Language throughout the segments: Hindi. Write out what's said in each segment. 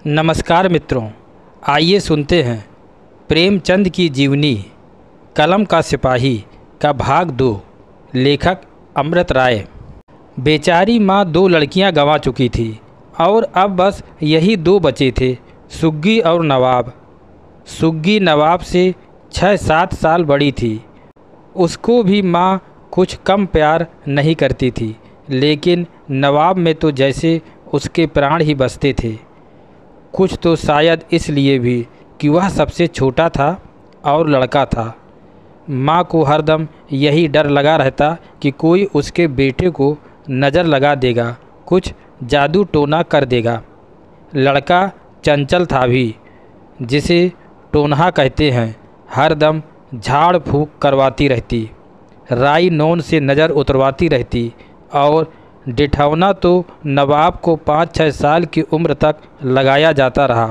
नमस्कार मित्रों, आइए सुनते हैं प्रेमचंद की जीवनी कलम का सिपाही का भाग 2। लेखक अमृत राय। बेचारी माँ 2 लड़कियां गंवा चुकी थी और अब बस यही 2 बचे थे, सुग्गी और नवाब। सुग्गी नवाब से 6-7 साल बड़ी थी। उसको भी माँ कुछ कम प्यार नहीं करती थी, लेकिन नवाब में तो जैसे उसके प्राण ही बसते थे। कुछ तो शायद इसलिए भी कि वह सबसे छोटा था और लड़का था। माँ को हरदम यही डर लगा रहता कि कोई उसके बेटे को नज़र लगा देगा, कुछ जादू टोना कर देगा। लड़का चंचल था भी, जिसे टोनहा कहते हैं। हरदम झाड़ फूँक करवाती रहती, राई नौन से नज़र उतरवाती रहती और डिठौना तो नवाब को 5-6 साल की उम्र तक लगाया जाता रहा।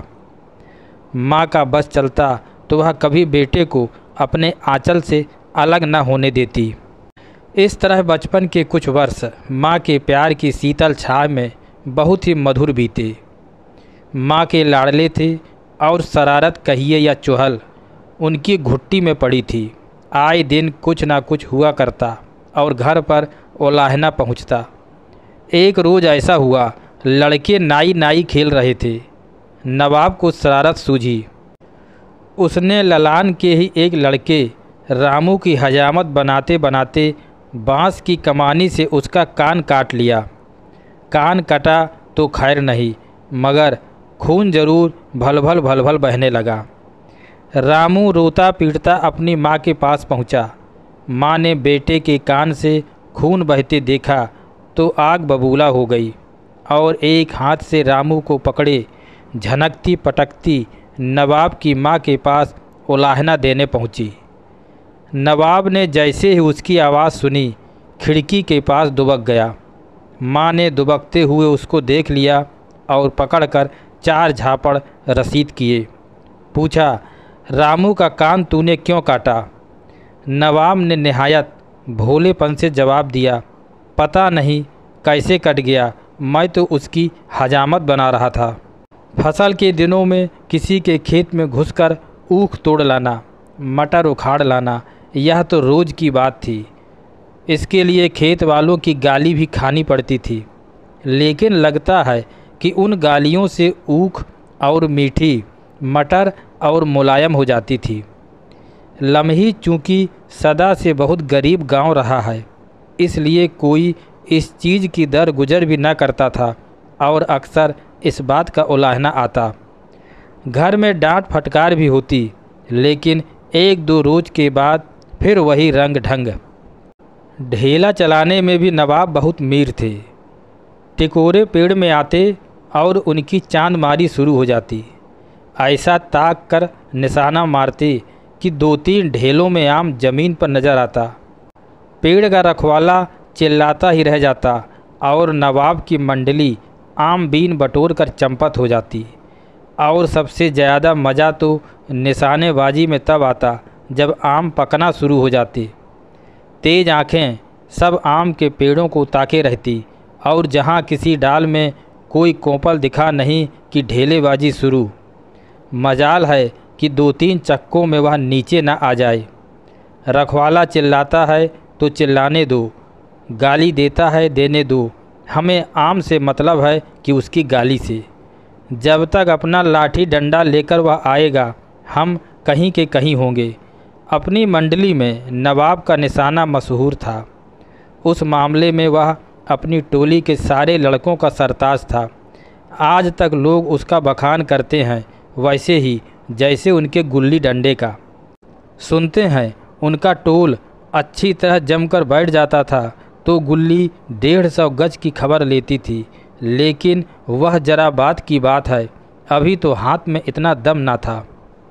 माँ का बस चलता तो वह कभी बेटे को अपने आंचल से अलग न होने देती। इस तरह बचपन के कुछ वर्ष माँ के प्यार की शीतल छाया में बहुत ही मधुर बीते। माँ के लाडले थे और शरारत कहिए या चुहल उनकी घुट्टी में पड़ी थी। आए दिन कुछ ना कुछ हुआ करता और घर पर उलाहना पहुँचता। एक रोज़ ऐसा हुआ, लड़के नाई नाई खेल रहे थे। नवाब को शरारत सूझी। उसने ललान के ही एक लड़के रामू की हजामत बनाते बनाते बाँस की कमानी से उसका कान काट लिया। कान कटा तो खैर नहीं, मगर खून जरूर भलभल भलभल बहने लगा। रामू रोता पीटता अपनी माँ के पास पहुँचा। माँ ने बेटे के कान से खून बहते देखा तो आग बबूला हो गई और एक हाथ से रामू को पकड़े झनकती पटकती नवाब की माँ के पास उलाहना देने पहुँची। नवाब ने जैसे ही उसकी आवाज़ सुनी, खिड़की के पास दुबक गया। माँ ने दुबकते हुए उसको देख लिया और पकड़कर 4 झापड़ रसीद किए। पूछा, रामू का कान तूने क्यों काटा? नवाब ने निहायत भोलेपन से जवाब दिया, पता नहीं कैसे कट गया, मैं तो उसकी हजामत बना रहा था। फसल के दिनों में किसी के खेत में घुसकर ऊख तोड़ लाना, मटर उखाड़ लाना, यह तो रोज़ की बात थी। इसके लिए खेत वालों की गाली भी खानी पड़ती थी, लेकिन लगता है कि उन गालियों से ऊख और मीठी मटर और मुलायम हो जाती थी। लम्ही चूँकि सदा से बहुत गरीब गांव रहा है, इसलिए कोई इस चीज़ की दर गुजर भी न करता था और अक्सर इस बात का उलाहना आता। घर में डांट फटकार भी होती, लेकिन 1-2 रोज़ के बाद फिर वही रंग ढंग। ढेला चलाने में भी नवाब बहुत मीर थे। टिकोरे पेड़ में आते और उनकी चांदमारी शुरू हो जाती। ऐसा ताक कर निशाना मारते कि 2-3 ढेलों में आम जमीन पर नज़र आता। पेड़ का रखवाला चिल्लाता ही रह जाता और नवाब की मंडली आम बीन बटोर कर चंपत हो जाती। और सबसे ज़्यादा मज़ा तो निशानेबाजी में तब आता जब आम पकना शुरू हो जाते। तेज़ आँखें सब आम के पेड़ों को ताके रहती और जहाँ किसी डाल में कोई कोंपल दिखा नहीं कि ढेलेबाजी शुरू। मजाल है कि 2-3 चक्कों में वह नीचे न आ जाए। रखवाला चिल्लाता है तो चिल्लाने दो, गाली देता है देने दो, हमें आम से मतलब है कि उसकी गाली से। जब तक अपना लाठी डंडा लेकर वह आएगा, हम कहीं के कहीं होंगे। अपनी मंडली में नवाब का निशाना मशहूर था। उस मामले में वह अपनी टोली के सारे लड़कों का सरताज था। आज तक लोग उसका बखान करते हैं, वैसे ही जैसे उनके गुल्ली डंडे का। सुनते हैं उनका टोल अच्छी तरह जमकर बैठ जाता था तो गुल्ली 150 गज की खबर लेती थी। लेकिन वह जरा बात की बात है, अभी तो हाथ में इतना दम ना था।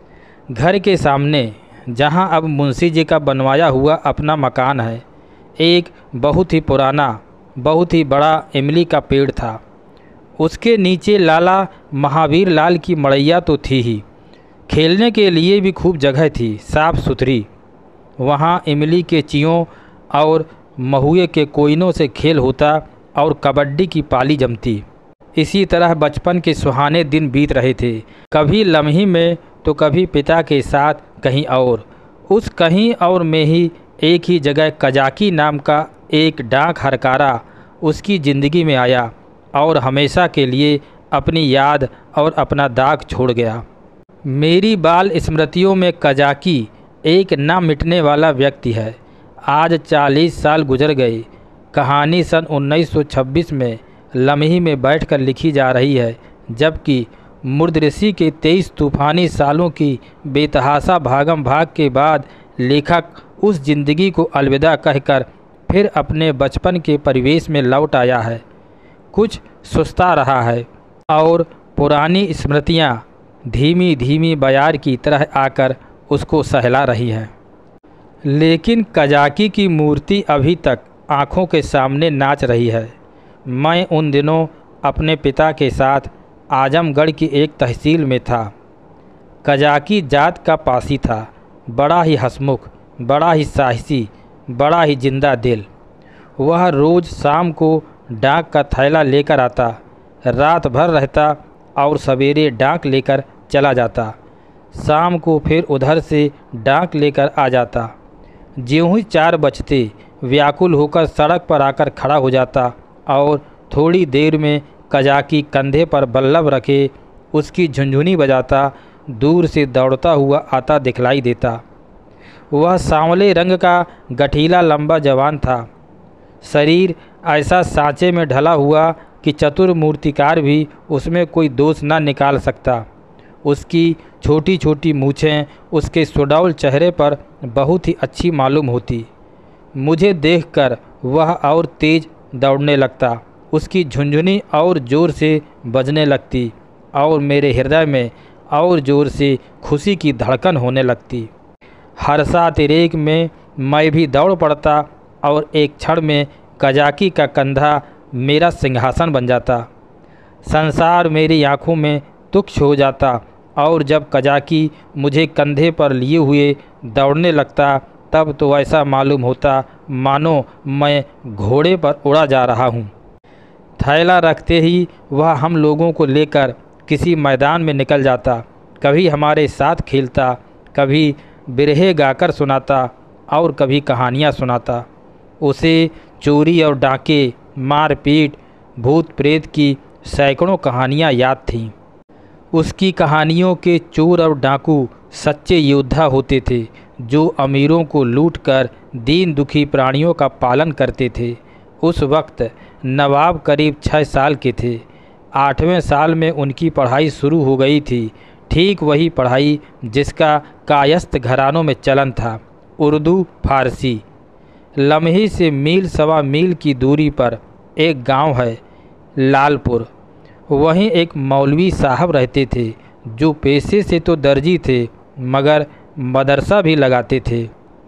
घर के सामने जहां अब मुंशी जी का बनवाया हुआ अपना मकान है, एक बहुत ही पुराना बहुत ही बड़ा इमली का पेड़ था। उसके नीचे लाला महावीर लाल की मड़ैया तो थी ही, खेलने के लिए भी खूब जगह थी, साफ़ सुथरी। वहाँ इमली के चियों और महुए के कोयनों से खेल होता और कबड्डी की पाली जमती। इसी तरह बचपन के सुहाने दिन बीत रहे थे, कभी लम्ही में तो कभी पिता के साथ कहीं और। उस कहीं और में ही एक ही जगह कजाकी नाम का एक डाक हरकारा उसकी ज़िंदगी में आया और हमेशा के लिए अपनी याद और अपना दाग छोड़ गया। मेरी बाल स्मृतियों में कजाकी एक ना मिटने वाला व्यक्ति है। आज 40 साल गुजर गए। कहानी सन 1926 में लम्ही में बैठकर लिखी जा रही है, जबकि मुर्दऋषि के 23 तूफ़ानी सालों की बेतहाशा भागम भाग के बाद लेखक उस ज़िंदगी को अलविदा कहकर फिर अपने बचपन के परिवेश में लौट आया है। कुछ सुस्ता रहा है और पुरानी स्मृतियाँ धीमी धीमी बयार की तरह आकर उसको सहला रही हैं। लेकिन कजाकी की मूर्ति अभी तक आँखों के सामने नाच रही है। मैं उन दिनों अपने पिता के साथ आजमगढ़ की एक तहसील में था। कजाकी जात का पासी था, बड़ा ही हंसमुख, बड़ा ही साहसी, बड़ा ही जिंदा दिल। वह रोज़ शाम को डाक का थैला लेकर आता, रात भर रहता और सवेरे डाक लेकर चला जाता। शाम को फिर उधर से डाक लेकर आ जाता। ज्यों ही 4 बजते व्याकुल होकर सड़क पर आकर खड़ा हो जाता और थोड़ी देर में कजाकी कंधे पर बल्लभ रखे उसकी झुनझुनी बजाता दूर से दौड़ता हुआ आता दिखलाई देता। वह सांवले रंग का गठीला लंबा जवान था। शरीर ऐसा सांचे में ढला हुआ कि चतुर मूर्तिकार भी उसमें कोई दोष न निकाल सकता। उसकी छोटी छोटी मूछें उसके सुडौल चेहरे पर बहुत ही अच्छी मालूम होती। मुझे देखकर वह और तेज दौड़ने लगता, उसकी झुनझुनी और ज़ोर से बजने लगती और मेरे हृदय में और ज़ोर से खुशी की धड़कन होने लगती। हर्षातिरेक में मैं भी दौड़ पड़ता और एक क्षण में कजाकी का कंधा मेरा सिंहासन बन जाता। संसार मेरी आँखों में तुच्छ हो जाता और जब कजाकी मुझे कंधे पर लिए हुए दौड़ने लगता तब तो ऐसा मालूम होता मानो मैं घोड़े पर उड़ा जा रहा हूँ। थैला रखते ही वह हम लोगों को लेकर किसी मैदान में निकल जाता, कभी हमारे साथ खेलता, कभी बिरहे गाकर सुनाता और कभी कहानियाँ सुनाता। उसे चोरी और डाके, मारपीट, भूत प्रेत की सैकड़ों कहानियाँ याद थीं। उसकी कहानियों के चोर और डाकू सच्चे योद्धा होते थे जो अमीरों को लूटकर दीन दुखी प्राणियों का पालन करते थे। उस वक्त नवाब करीब 6 साल के थे। 8वें साल में उनकी पढ़ाई शुरू हो गई थी, ठीक वही पढ़ाई जिसका कायस्थ घरानों में चलन था, उर्दू फारसी। लम्ही से मील सवा मील की दूरी पर एक गांव है, लालपुर। वहीं एक मौलवी साहब रहते थे जो पेशे से तो दर्जी थे मगर मदरसा भी लगाते थे।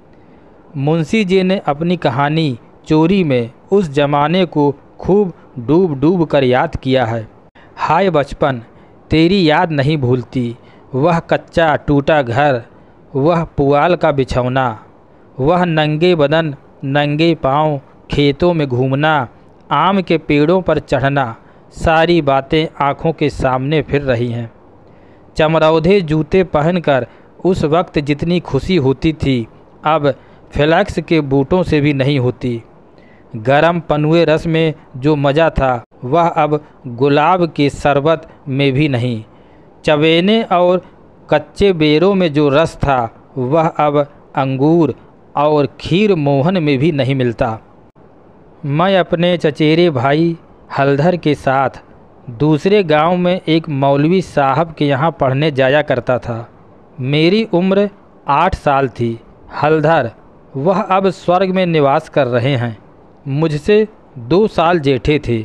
मुंशी जी ने अपनी कहानी चोरी में उस ज़माने को खूब डूब डूब कर याद किया है। हाय बचपन, तेरी याद नहीं भूलती। वह कच्चा टूटा घर, वह पुआल का बिछौना, वह नंगे बदन नंगे पाँव खेतों में घूमना, आम के पेड़ों पर चढ़ना, सारी बातें आँखों के सामने फिर रही हैं। चमरौधे जूते पहनकर उस वक्त जितनी खुशी होती थी अब फ्लैक्स के बूटों से भी नहीं होती। गरम पनुए रस में जो मज़ा था वह अब गुलाब के शरबत में भी नहीं। चवेने और कच्चे बेरों में जो रस था वह अब अंगूर और खीर मोहन में भी नहीं मिलता। मैं अपने चचेरे भाई हलधर के साथ दूसरे गांव में एक मौलवी साहब के यहाँ पढ़ने जाया करता था। मेरी उम्र 8 साल थी। हलधर, वह अब स्वर्ग में निवास कर रहे हैं, मुझसे 2 साल जेठे थे।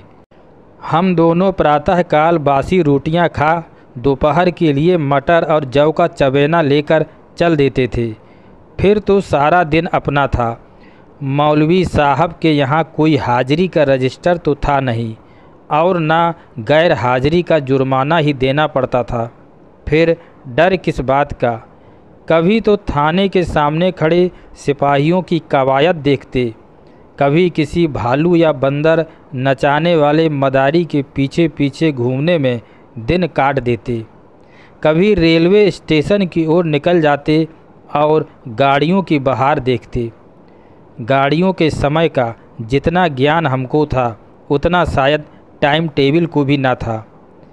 हम दोनों प्रातःकाल बासी रोटियां खा दोपहर के लिए मटर और जौ का चबेना लेकर चल देते थे। फिर तो सारा दिन अपना था। मौलवी साहब के यहाँ कोई हाजिरी का रजिस्टर तो था नहीं और ना गैर हाजिरी का जुर्माना ही देना पड़ता था। फिर डर किस बात का। कभी तो थाने के सामने खड़े सिपाहियों की कवायद देखते, कभी किसी भालू या बंदर नचाने वाले मदारी के पीछे पीछे घूमने में दिन काट देते, कभी रेलवे स्टेशन की ओर निकल जाते और गाड़ियों की बहार देखते। गाड़ियों के समय का जितना ज्ञान हमको था उतना शायद टाइम टेबल को भी ना था।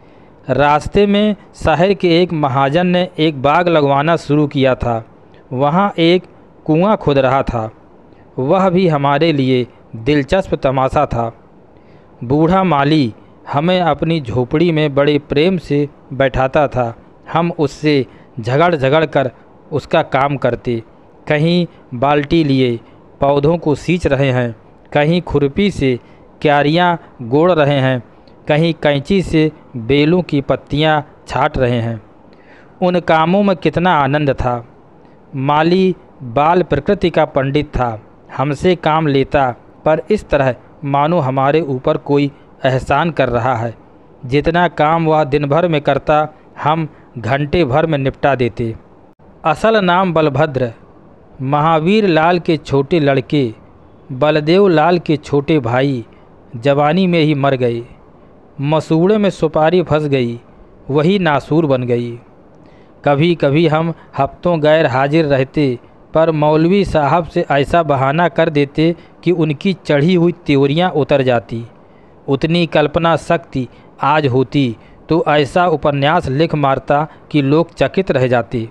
रास्ते में शहर के एक महाजन ने एक बाग लगवाना शुरू किया था। वहाँ एक कुआं खोद रहा था। वह भी हमारे लिए दिलचस्प तमाशा था। बूढ़ा माली हमें अपनी झोपड़ी में बड़े प्रेम से बैठाता था। हम उससे झगड़ कर उसका काम करते। कहीं बाल्टी लिए पौधों को सींच रहे हैं, कहीं खुरपी से क्यारियाँ गोड़ रहे हैं, कहीं कैंची से बेलों की पत्तियाँ छाट रहे हैं। उन कामों में कितना आनंद था। माली बाल प्रकृति का पंडित था। हमसे काम लेता, पर इस तरह मानो हमारे ऊपर कोई एहसान कर रहा है। जितना काम वह दिन भर में करता हम घंटे भर में निपटा देते। असल नाम बलभद्र, महावीर लाल के छोटे लड़के बलदेव लाल के छोटे भाई जवानी में ही मर गए। मसूड़े में सुपारी फंस गई, वही नासूर बन गई। कभी कभी हम हफ्तों गैर हाजिर रहते, पर मौलवी साहब से ऐसा बहाना कर देते कि उनकी चढ़ी हुई त्योरियां उतर जाती। उतनी कल्पना शक्ति आज होती तो ऐसा उपन्यास लिख मारता कि लोग चकित रह जाते।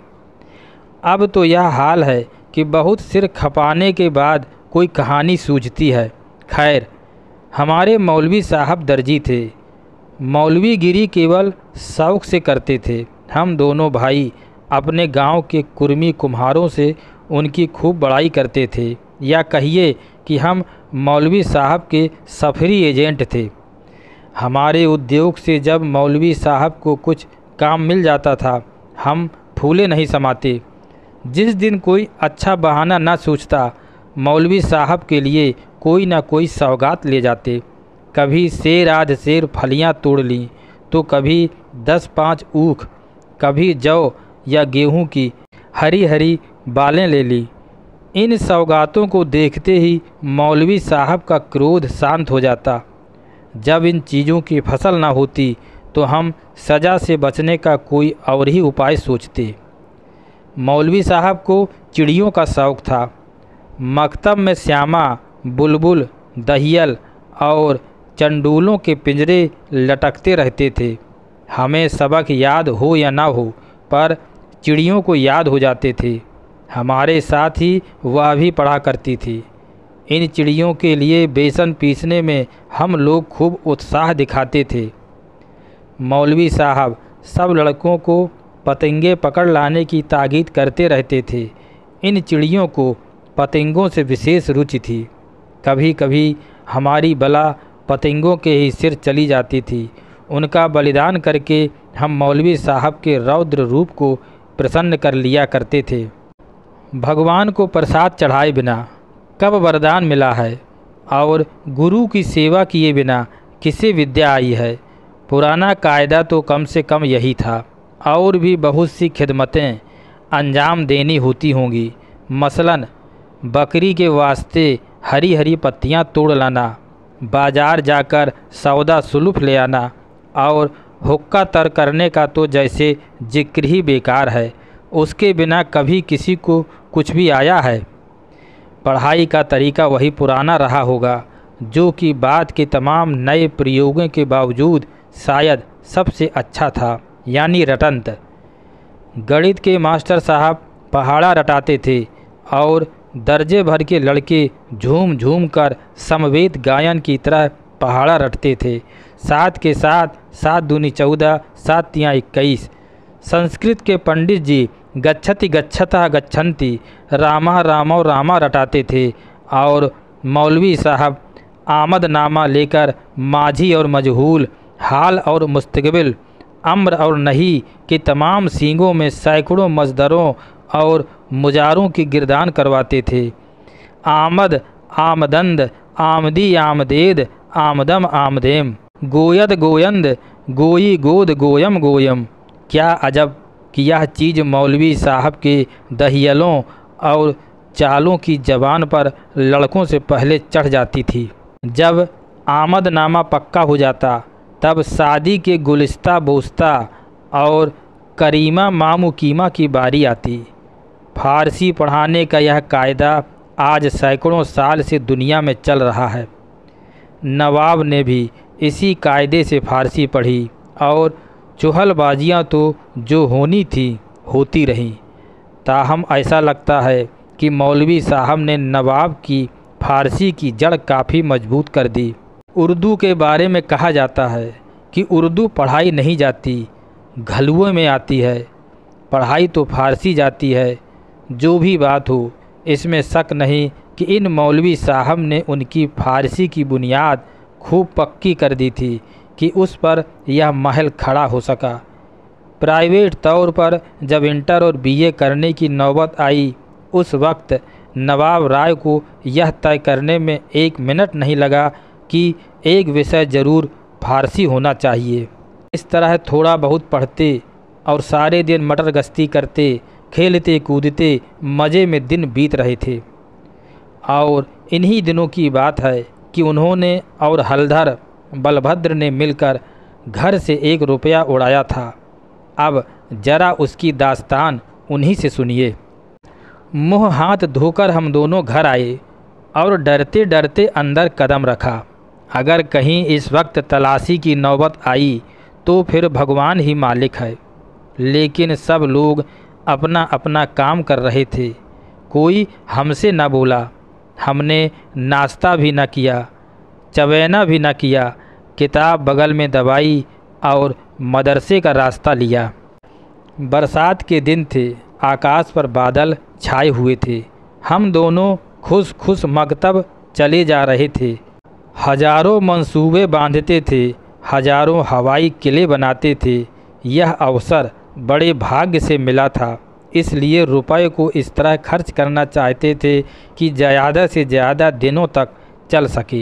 अब तो यह हाल है कि बहुत सिर खपाने के बाद कोई कहानी सूझती है। खैर, हमारे मौलवी साहब दर्जी थे। मौलवीगिरी केवल शौक़ से करते थे। हम दोनों भाई अपने गांव के कुर्मी कुम्हारों से उनकी खूब बड़ाई करते थे, या कहिए कि हम मौलवी साहब के सफरी एजेंट थे। हमारे उद्योग से जब मौलवी साहब को कुछ काम मिल जाता था, हम फूले नहीं समाते। जिस दिन कोई अच्छा बहाना न सूझता, मौलवी साहब के लिए कोई ना कोई सौगात ले जाते। कभी सेर आध सेर फलियां तोड़ लीं, तो कभी 10-5 ऊख, कभी जौ या गेहूं की हरी हरी बालें ले ली। इन सौगातों को देखते ही मौलवी साहब का क्रोध शांत हो जाता। जब इन चीज़ों की फसल ना होती तो हम सज़ा से बचने का कोई और ही उपाय सोचते। मौलवी साहब को चिड़ियों का शौक़ था। मकतब में श्यामा, बुलबुल, दहियल और चंडूलों के पिंजरे लटकते रहते थे। हमें सबक याद हो या ना हो, पर चिड़ियों को याद हो जाते थे। हमारे साथ ही वह भी पढ़ा करती थी। इन चिड़ियों के लिए बेसन पीसने में हम लोग खूब उत्साह दिखाते थे। मौलवी साहब सब लड़कों को पतंगे पकड़ लाने की ताकीद करते रहते थे। इन चिड़ियों को पतंगों से विशेष रुचि थी। कभी कभी हमारी बला पतंगों के ही सिर चली जाती थी। उनका बलिदान करके हम मौलवी साहब के रौद्र रूप को प्रसन्न कर लिया करते थे। भगवान को प्रसाद चढ़ाए बिना कब वरदान मिला है, और गुरु की सेवा किए बिना किसे विद्या आई है। पुराना कायदा तो कम से कम यही था। और भी बहुत सी खिदमतें अंजाम देनी होती होंगी। मसलन बकरी के वास्ते हरी हरी पत्तियां तोड़ लाना, बाजार जाकर सौदा सुलूफ ले आना, और हुक्का तर करने का तो जैसे जिक्र ही बेकार है। उसके बिना कभी किसी को कुछ भी आया है। पढ़ाई का तरीका वही पुराना रहा होगा, जो कि बाद के तमाम नए प्रयोगों के बावजूद शायद सबसे अच्छा था, यानी रटंत। गणित के मास्टर साहब पहाड़ा रटाते थे और दर्जे भर के लड़के झूम झूम कर समवेत गायन की तरह पहाड़ा रटते थे। 7 के साथ 7 दूनी 14, 7 तियाँ 21। संस्कृत के पंडित जी गच्छति गच्छता गच्छन्ति, रामा रामो रामा रटाते थे, और मौलवी साहब आमदनामा लेकर माझी और मजहूल, हाल और मुस्तकबिल, अम्र और नहीं के तमाम सींगों में सैकड़ों मजदरों और मुजारों की गिरदान करवाते थे। आमद आमदंद, आमदी आमदेद, आमदम आमदेम, गोयद गोयंद, गोई गोद गोयम गोयम। क्या अजब कि यह चीज़ मौलवी साहब के दहियलों और चालों की ज़बान पर लड़कों से पहले चढ़ जाती थी। जब आमदनामा पक्का हो जाता तब शादी के गुलिस्ता बोस्ता और करीमा मामुकीमा की बारी आती। फारसी पढ़ाने का यह कायदा आज सैकड़ों साल से दुनिया में चल रहा है। नवाब ने भी इसी कायदे से फारसी पढ़ी और चुहलबाजियाँ तो जो होनी थी होती रहीं। ताहम ऐसा लगता है कि मौलवी साहब ने नवाब की फारसी की जड़ काफ़ी मजबूत कर दी। उर्दू के बारे में कहा जाता है कि उर्दू पढ़ाई नहीं जाती, घलुए में आती है। पढ़ाई तो फारसी जाती है। जो भी बात हो, इसमें शक नहीं कि इन मौलवी साहब ने उनकी फारसी की बुनियाद खूब पक्की कर दी थी कि उस पर यह महल खड़ा हो सका। प्राइवेट तौर पर जब इंटर और बीए करने की नौबत आई, उस वक्त नवाब राय को यह तय करने में 1 मिनट नहीं लगा कि एक विषय ज़रूर फारसी होना चाहिए। इस तरह थोड़ा बहुत पढ़ते और सारे दिन मटर गश्ती करते, खेलते कूदते मज़े में दिन बीत रहे थे। और इन्हीं दिनों की बात है कि उन्होंने और हलधर बलभद्र ने मिलकर घर से 1 रुपया उड़ाया था। अब जरा उसकी दास्तान उन्हीं से सुनिए। मुँह हाथ धोकर हम दोनों घर आए और डरते डरते अंदर कदम रखा। अगर कहीं इस वक्त तलाशी की नौबत आई तो फिर भगवान ही मालिक है। लेकिन सब लोग अपना अपना काम कर रहे थे। कोई हमसे न बोला। हमने नाश्ता भी न किया, चवैना भी न किया। किताब बगल में दबाई और मदरसे का रास्ता लिया। बरसात के दिन थे, आकाश पर बादल छाए हुए थे। हम दोनों खुश खुश मकतब चले जा रहे थे। हजारों मंसूबे बांधते थे, हजारों हवाई किले बनाते थे। यह अवसर बड़े भाग्य से मिला था, इसलिए रुपए को इस तरह खर्च करना चाहते थे कि ज़्यादा से ज़्यादा दिनों तक चल सके।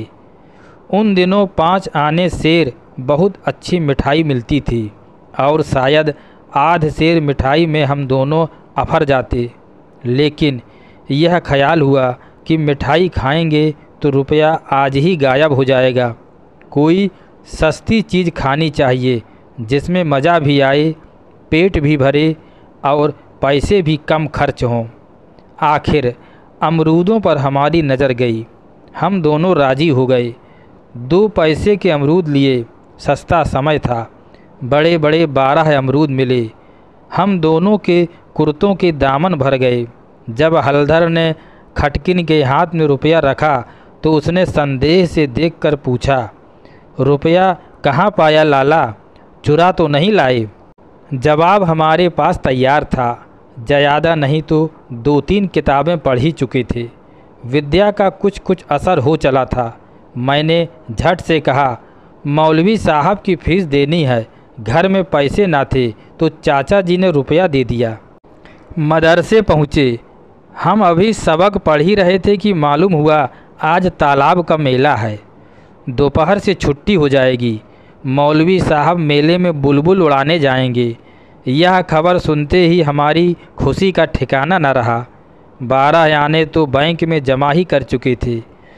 उन दिनों 5 आने सेर बहुत अच्छी मिठाई मिलती थी और शायद आध सेर मिठाई में हम दोनों अफर जाते। लेकिन यह ख्याल हुआ कि मिठाई खाएंगे तो रुपया आज ही गायब हो जाएगा। कोई सस्ती चीज़ खानी चाहिए जिसमें मज़ा भी आए, पेट भी भरे और पैसे भी कम खर्च हों। आखिर अमरूदों पर हमारी नज़र गई। हम दोनों राज़ी हो गए। 2 पैसे के अमरूद लिए। सस्ता समय था। बड़े बड़े 12 अमरूद मिले। हम दोनों के कुर्तों के दामन भर गए। जब हलधर ने खटकिन के हाथ में रुपया रखा तो उसने संदेह से देखकर पूछा, रुपया कहाँ पाया लाला, चुरा तो नहीं लाए? जवाब हमारे पास तैयार था। ज़्यादा नहीं तो 2-3 किताबें पढ़ ही चुके थे। विद्या का कुछ कुछ असर हो चला था। मैंने झट से कहा, मौलवी साहब की फीस देनी है। घर में पैसे ना थे तो चाचा जी ने रुपया दे दिया। मदरसे पहुँचे। हम अभी सबक पढ़ ही रहे थे कि मालूम हुआ आज तालाब का मेला है। दोपहर से छुट्टी हो जाएगी। मौलवी साहब मेले में बुलबुल उड़ाने जाएंगे। यह खबर सुनते ही हमारी खुशी का ठिकाना न रहा। 12 आने तो बैंक में जमा ही कर चुके थे।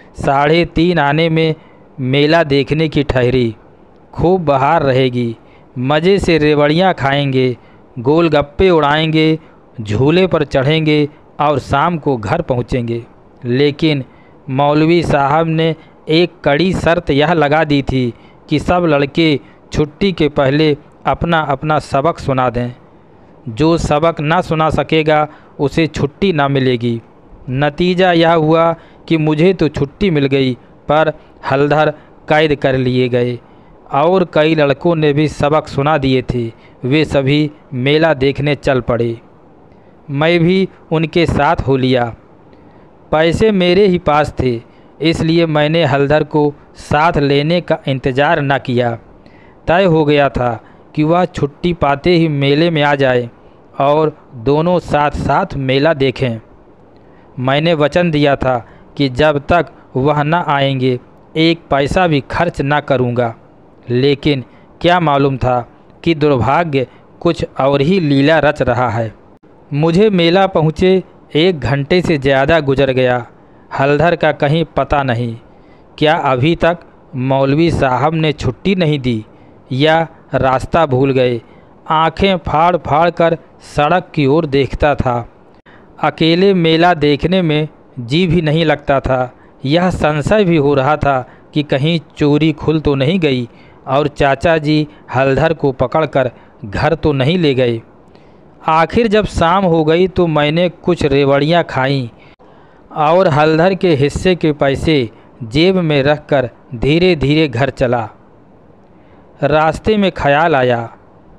3.5 आने में मेला देखने की ठहरी। खूब बहार रहेगी। मज़े से रेवड़ियाँ खाएंगे, गोलगप्पे उड़ाएंगे, झूले पर चढ़ेंगे और शाम को घर पहुँचेंगे। लेकिन मौलवी साहब ने एक कड़ी शर्त यह लगा दी थी कि सब लड़के छुट्टी के पहले अपना अपना सबक सुना दें। जो सबक ना सुना सकेगा उसे छुट्टी ना मिलेगी। नतीजा यह हुआ कि मुझे तो छुट्टी मिल गई, पर हलधर कैद कर लिए गए और कई लड़कों ने भी सबक सुना दिए थे। वे सभी मेला देखने चल पड़े। मैं भी उनके साथ हो लिया। पैसे मेरे ही पास थे, इसलिए मैंने हलधर को साथ लेने का इंतज़ार न किया। तय हो गया था कि वह छुट्टी पाते ही मेले में आ जाए और दोनों साथ साथ मेला देखें। मैंने वचन दिया था कि जब तक वह न आएंगे 1 पैसा भी खर्च ना करूँगा। लेकिन क्या मालूम था कि दुर्भाग्य कुछ और ही लीला रच रहा है। मुझे मेला पहुँचे 1 घंटे से ज़्यादा गुजर गया, हलधर का कहीं पता नहीं। क्या अभी तक मौलवी साहब ने छुट्टी नहीं दी या रास्ता भूल गए? आंखें फाड़ फाड़ कर सड़क की ओर देखता था। अकेले मेला देखने में जी भी नहीं लगता था। यह संशय भी हो रहा था कि कहीं चोरी खुल तो नहीं गई और चाचा जी हलधर को पकड़कर घर तो नहीं ले गए। आखिर जब शाम हो गई तो मैंने कुछ रेवड़ियाँ खाईं और हलधर के हिस्से के पैसे जेब में रखकर धीरे धीरे घर चला। रास्ते में ख्याल आया,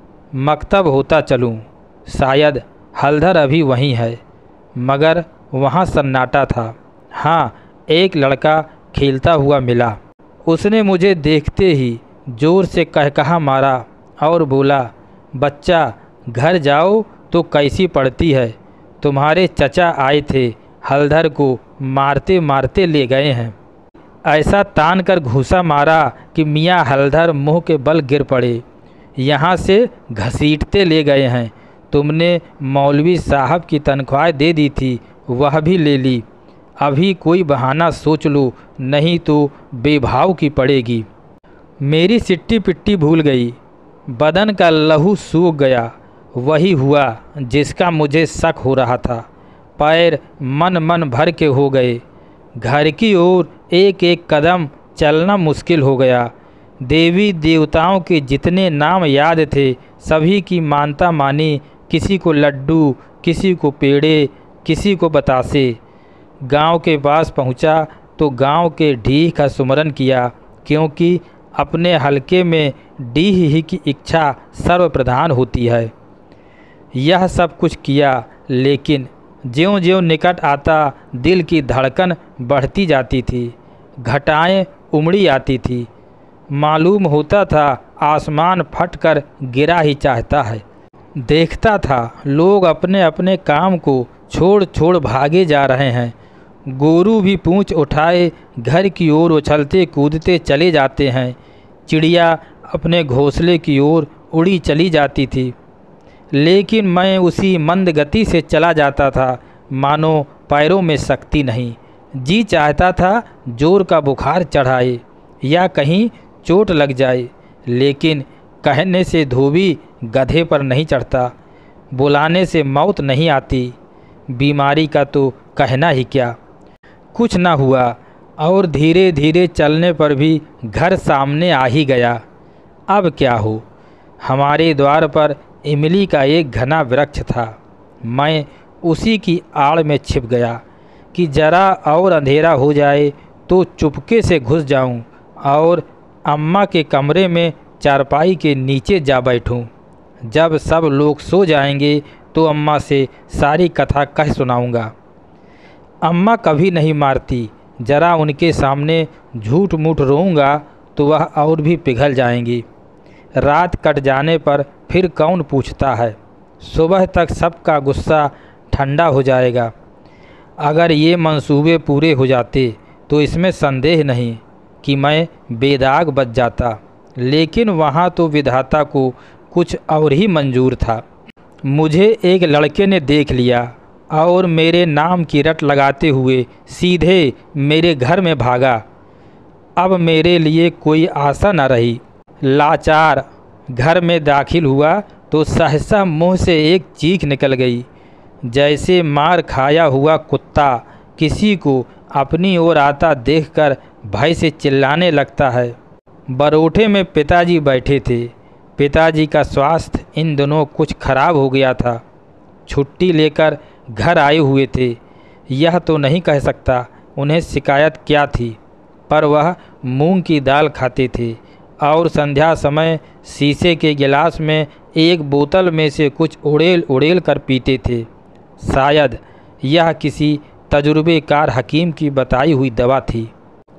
मकतब होता चलूं, शायद हलधर अभी वहीं है। मगर वहाँ सन्नाटा था। हाँ, एक लड़का खेलता हुआ मिला। उसने मुझे देखते ही ज़ोर से कहकहा मारा और बोला, बच्चा घर जाओ तो कैसी पड़ती है? तुम्हारे चचा आए थे, हलधर को मारते मारते ले गए हैं। ऐसा तान कर घूंसा मारा कि मियाँ हलधर मुंह के बल गिर पड़े। यहाँ से घसीटते ले गए हैं। तुमने मौलवी साहब की तनख्वाह दे दी थी, वह भी ले ली। अभी कोई बहाना सोच लो, नहीं तो बेभाव की पड़ेगी। मेरी सिट्टी पिट्टी भूल गई, बदन का लहू सूख गया। वही हुआ जिसका मुझे शक हो रहा था। पैर मन भर के हो गए। घर की ओर एक एक कदम चलना मुश्किल हो गया। देवी देवताओं के जितने नाम याद थे सभी की मानता मानी। किसी को लड्डू, किसी को पेड़े, किसी को बतासे। गांव के पास पहुंचा तो गांव के डीह का सुमरन किया, क्योंकि अपने हलके में डीह ही की इच्छा सर्वप्रधान होती है। यह सब कुछ किया, लेकिन ज्यों-ज्यों निकट आता दिल की धड़कन बढ़ती जाती थी, घटाएं उमड़ी आती थी। मालूम होता था आसमान फटकर गिरा ही चाहता है। देखता था लोग अपने अपने काम को छोड़ छोड़ भागे जा रहे हैं। गोरू भी पूंछ उठाए घर की ओर उछलते कूदते चले जाते हैं। चिड़िया अपने घोंसले की ओर उड़ी चली जाती थी, लेकिन मैं उसी मंद गति से चला जाता था, मानो पैरों में शक्ति नहीं। जी चाहता था जोर का बुखार चढ़ाए या कहीं चोट लग जाए, लेकिन कहने से धोबी गधे पर नहीं चढ़ता, बुलाने से मौत नहीं आती। बीमारी का तो कहना ही क्या। कुछ न हुआ और धीरे धीरे चलने पर भी घर सामने आ ही गया। अब क्या हो। हमारे द्वार पर इमली का एक घना वृक्ष था। मैं उसी की आड़ में छिप गया कि जरा और अंधेरा हो जाए तो चुपके से घुस जाऊं और अम्मा के कमरे में चारपाई के नीचे जा बैठूं। जब सब लोग सो जाएंगे तो अम्मा से सारी कथा कह सुनाऊंगा। अम्मा कभी नहीं मारती, जरा उनके सामने झूठ मूठ रोऊंगा तो वह और भी पिघल जाएंगी। रात कट जाने पर फिर कौन पूछता है। सुबह तक सबका गुस्सा ठंडा हो जाएगा। अगर ये मंसूबे पूरे हो जाते तो इसमें संदेह नहीं कि मैं बेदाग बच जाता, लेकिन वहाँ तो विधाता को कुछ और ही मंजूर था। मुझे एक लड़के ने देख लिया और मेरे नाम की रट लगाते हुए सीधे मेरे घर में भागा। अब मेरे लिए कोई आशा न रही। लाचार घर में दाखिल हुआ तो सहसा मुंह से एक चीख निकल गई, जैसे मार खाया हुआ कुत्ता किसी को अपनी ओर आता देखकर भय से चिल्लाने लगता है। बरोठे में पिताजी बैठे थे। पिताजी का स्वास्थ्य इन दिनों कुछ खराब हो गया था। छुट्टी लेकर घर आए हुए थे। यह तो नहीं कह सकता उन्हें शिकायत क्या थी, पर वह मूंग की दाल खाते थे और संध्या समय शीशे के गिलास में एक बोतल में से कुछ उड़ेल उड़ेल कर पीते थे। शायद यह किसी तजुर्बेकार हकीम की बताई हुई दवा थी।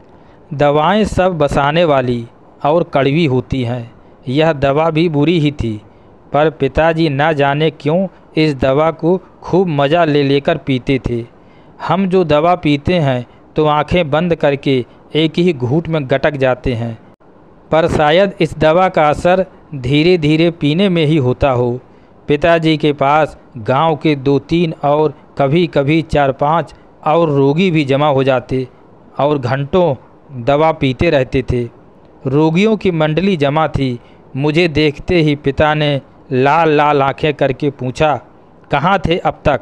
दवाएं सब बसाने वाली और कड़वी होती हैं। यह दवा भी बुरी ही थी, पर पिताजी न जाने क्यों इस दवा को खूब मज़ा ले लेकर पीते थे। हम जो दवा पीते हैं तो आंखें बंद करके एक ही घूंट में गटक जाते हैं, पर शायद इस दवा का असर धीरे धीरे पीने में ही होता हो। पिताजी के पास गांव के 2-3 और कभी कभी 4-5 और रोगी भी जमा हो जाते और घंटों दवा पीते रहते थे। रोगियों की मंडली जमा थी। मुझे देखते ही पिता ने लाल लाल आंखें करके पूछा, कहाँ थे अब तक?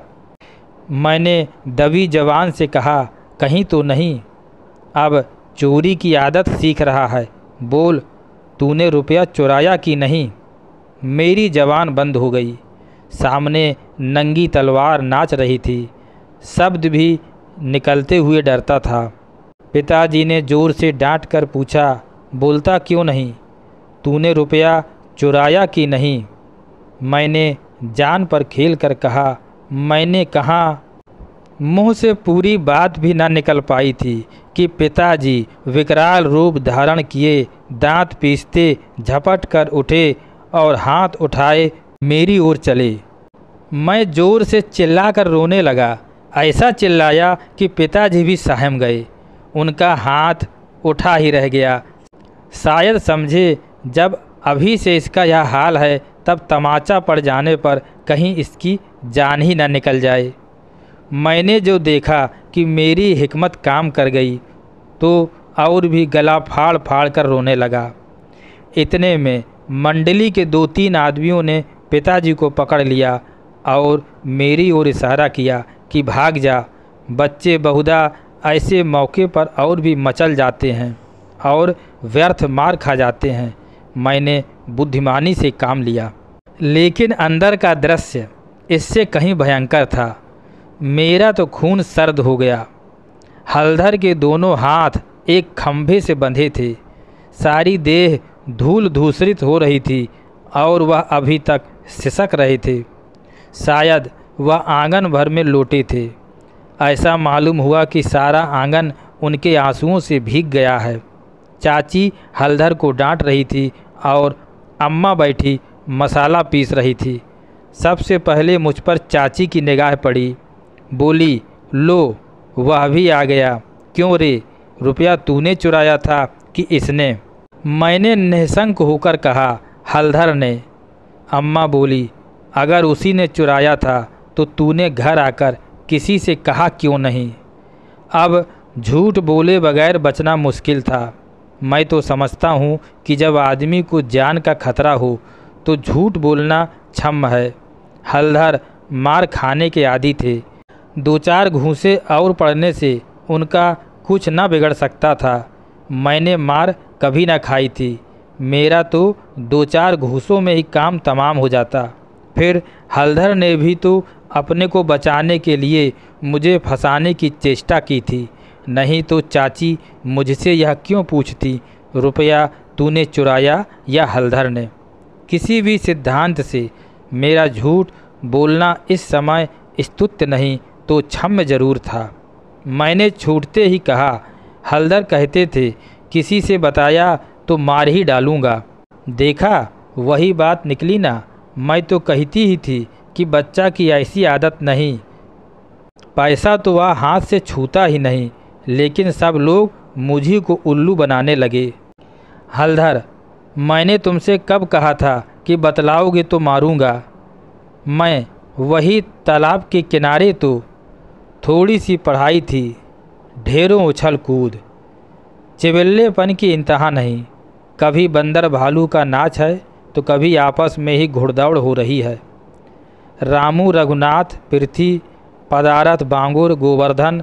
मैंने दबी जबान से कहा, कहीं तो नहीं। अब चोरी की आदत सीख रहा है, बोल तूने रुपया चुराया कि नहीं? मेरी जबान बंद हो गई। सामने नंगी तलवार नाच रही थी। शब्द भी निकलते हुए डरता था। पिताजी ने जोर से डांट कर पूछा, बोलता क्यों नहीं? तूने रुपया चुराया कि नहीं? मैंने जान पर खेल कर कहा, मैंने कहाँ। मुंह से पूरी बात भी ना निकल पाई थी कि पिताजी विकराल रूप धारण किए, दांत पीसते झपट कर उठे और हाथ उठाए मेरी ओर चले। मैं जोर से चिल्लाकर रोने लगा। ऐसा चिल्लाया कि पिताजी भी सहम गए। उनका हाथ उठा ही रह गया। शायद समझे जब अभी से इसका यह हाल है तब तमाचा पड़ जाने पर कहीं इसकी जान ही न निकल जाए। मैंने जो देखा कि मेरी हिकमत काम कर गई तो और भी गला फाड़ फाड़ कर रोने लगा। इतने में मंडली के 2-3 आदमियों ने पिताजी को पकड़ लिया और मेरी ओर इशारा किया कि भाग जा। बच्चे बहुधा ऐसे मौके पर और भी मचल जाते हैं और व्यर्थ मार खा जाते हैं। मैंने बुद्धिमानी से काम लिया, लेकिन अंदर का दृश्य इससे कहीं भयंकर था। मेरा तो खून सर्द हो गया। हलधर के दोनों हाथ एक खंभे से बंधे थे। सारी देह धूल धूसरित हो रही थी और वह अभी तक सिसक रहे थे। शायद वह आंगन भर में लोटे थे। ऐसा मालूम हुआ कि सारा आंगन उनके आंसुओं से भीग गया है। चाची हलधर को डांट रही थी और अम्मा बैठी मसाला पीस रही थी। सबसे पहले मुझ पर चाची की निगाह पड़ी। बोली, लो वह भी आ गया। क्यों रे, रुपया तूने चुराया था कि इसने? मैंने निःशंक होकर कहा, हलधर ने। अम्मा बोली, अगर उसी ने चुराया था तो तूने घर आकर किसी से कहा क्यों नहीं? अब झूठ बोले बगैर बचना मुश्किल था। मैं तो समझता हूँ कि जब आदमी को जान का खतरा हो तो झूठ बोलना क्षम्य है। हलधर मार खाने के आदी थे। 2-4 घूंसे और पड़ने से उनका कुछ न बिगड़ सकता था। मैंने मार कभी न खाई थी। मेरा तो 2-4 घूंसों में ही काम तमाम हो जाता। फिर हलधर ने भी तो अपने को बचाने के लिए मुझे फंसाने की चेष्टा की थी। नहीं तो चाची मुझसे यह क्यों पूछती, रुपया तूने चुराया या हलधर ने? किसी भी सिद्धांत से मेरा झूठ बोलना इस समय स्तुत्य नहीं तो क्षम्य जरूर था। मैंने छूटते ही कहा, हलधर कहते थे किसी से बताया तो मार ही डालूंगा। देखा वही बात निकली ना। मैं तो कहती ही थी कि बच्चा की ऐसी आदत नहीं। पैसा तो वह हाथ से छूता ही नहीं, लेकिन सब लोग मुझी को उल्लू बनाने लगे। हलधर, मैंने तुमसे कब कहा था कि बतलाओगे तो मारूंगा? मैं वही तालाब के किनारे तो थोड़ी सी पढ़ाई थी, ढेरों उछल कूद, चिबिल्लेपन की इंतहा नहीं। कभी बंदर भालू का नाच है तो कभी आपस में ही घुड़दौड़ हो रही है। रामू, रघुनाथ, पृथ्वी, पदारथ, बांगुर, गोवर्धन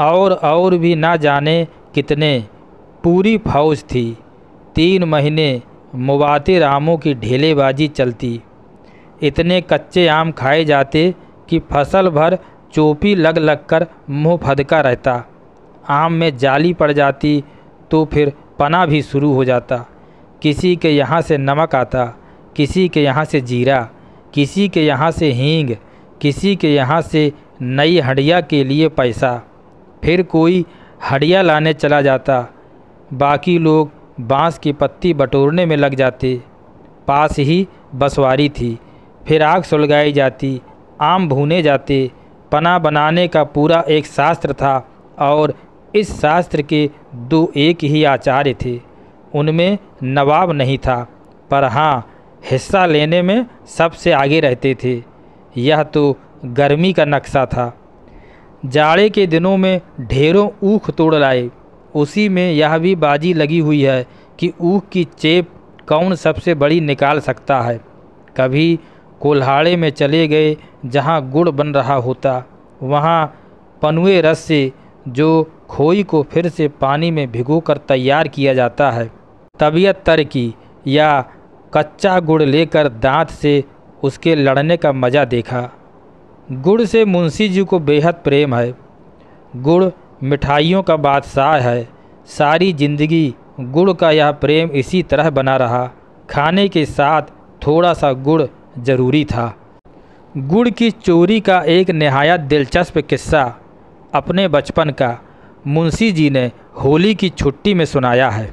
और भी ना जाने कितने, पूरी फौज थी। 3 महीने मुबाते रामों की ढेलेबाजी चलती। इतने कच्चे आम खाए जाते कि फसल भर चोपी लग लग कर मुँह फदका रहता। आम में जाली पड़ जाती तो फिर पना भी शुरू हो जाता। किसी के यहाँ से नमक आता, किसी के यहाँ से जीरा, किसी के यहाँ से हींग, किसी के यहाँ से नई हंडिया के लिए पैसा। फिर कोई हंडिया लाने चला जाता, बाकी लोग बांस की पत्ती बटोरने में लग जाते। पास ही बसवारी थी। फिर आग सुलगाई जाती, आम भूने जाते। पना बनाने का पूरा एक शास्त्र था और इस शास्त्र के 2 एक ही आचार्य थे। उनमें नवाब नहीं था, पर हाँ हिस्सा लेने में सबसे आगे रहते थे। यह तो गर्मी का नक्शा था। जाड़े के दिनों में ढेरों ऊख तोड़ लाए। उसी में यह भी बाजी लगी हुई है कि ऊख की चेप कौन सबसे बड़ी निकाल सकता है। कभी कोल्हाड़े में चले गए जहाँ गुड़ बन रहा होता, वहाँ पनुए रस से जो खोई को फिर से पानी में भिगोकर तैयार किया जाता है, तबीयत तर की, या कच्चा गुड़ लेकर दांत से उसके लड़ने का मज़ा देखा। गुड़ से मुंशी जी को बेहद प्रेम है। गुड़ मिठाइयों का बादशाह है। सारी जिंदगी गुड़ का यह प्रेम इसी तरह बना रहा। खाने के साथ थोड़ा सा गुड़ ज़रूरी था। गुड़ की चोरी का एक नहायत दिलचस्प किस्सा अपने बचपन का मुंशी जी ने होली की छुट्टी में सुनाया है।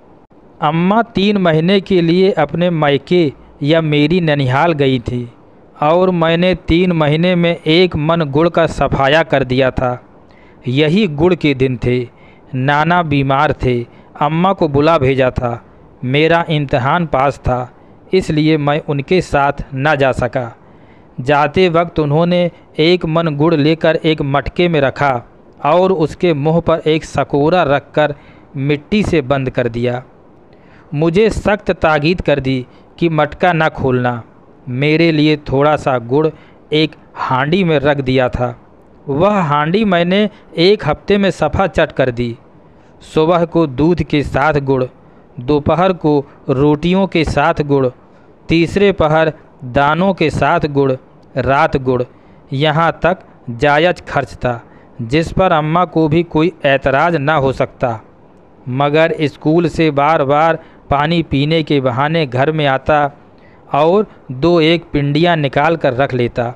अम्मा 3 महीने के लिए अपने मायके या मेरी ननिहाल गई थी और मैंने 3 महीने में 1 मन गुड़ का सफाया कर दिया था। यही गुड़ के दिन थे। नाना बीमार थे, अम्मा को बुला भेजा था। मेरा इम्तहान पास था, इसलिए मैं उनके साथ न जा सका। जाते वक्त उन्होंने 1 मन गुड़ लेकर एक मटके में रखा और उसके मुंह पर एक सकोरा रखकर मिट्टी से बंद कर दिया। मुझे सख्त ताकीद कर दी कि मटका न खोलना। मेरे लिए थोड़ा सा गुड़ एक हांडी में रख दिया था। वह हांडी मैंने 1 हफ्ते में सफ़ा चट कर दी। सुबह को दूध के साथ गुड़, दोपहर को रोटियों के साथ गुड़, तीसरे पहर दानों के साथ गुड़, रात गुड़। यहाँ तक जायज़ खर्च था, जिस पर अम्मा को भी कोई ऐतराज़ ना हो सकता। मगर स्कूल से बार बार पानी पीने के बहाने घर में आता और 2-1 पिंडियाँ निकाल कर रख लेता।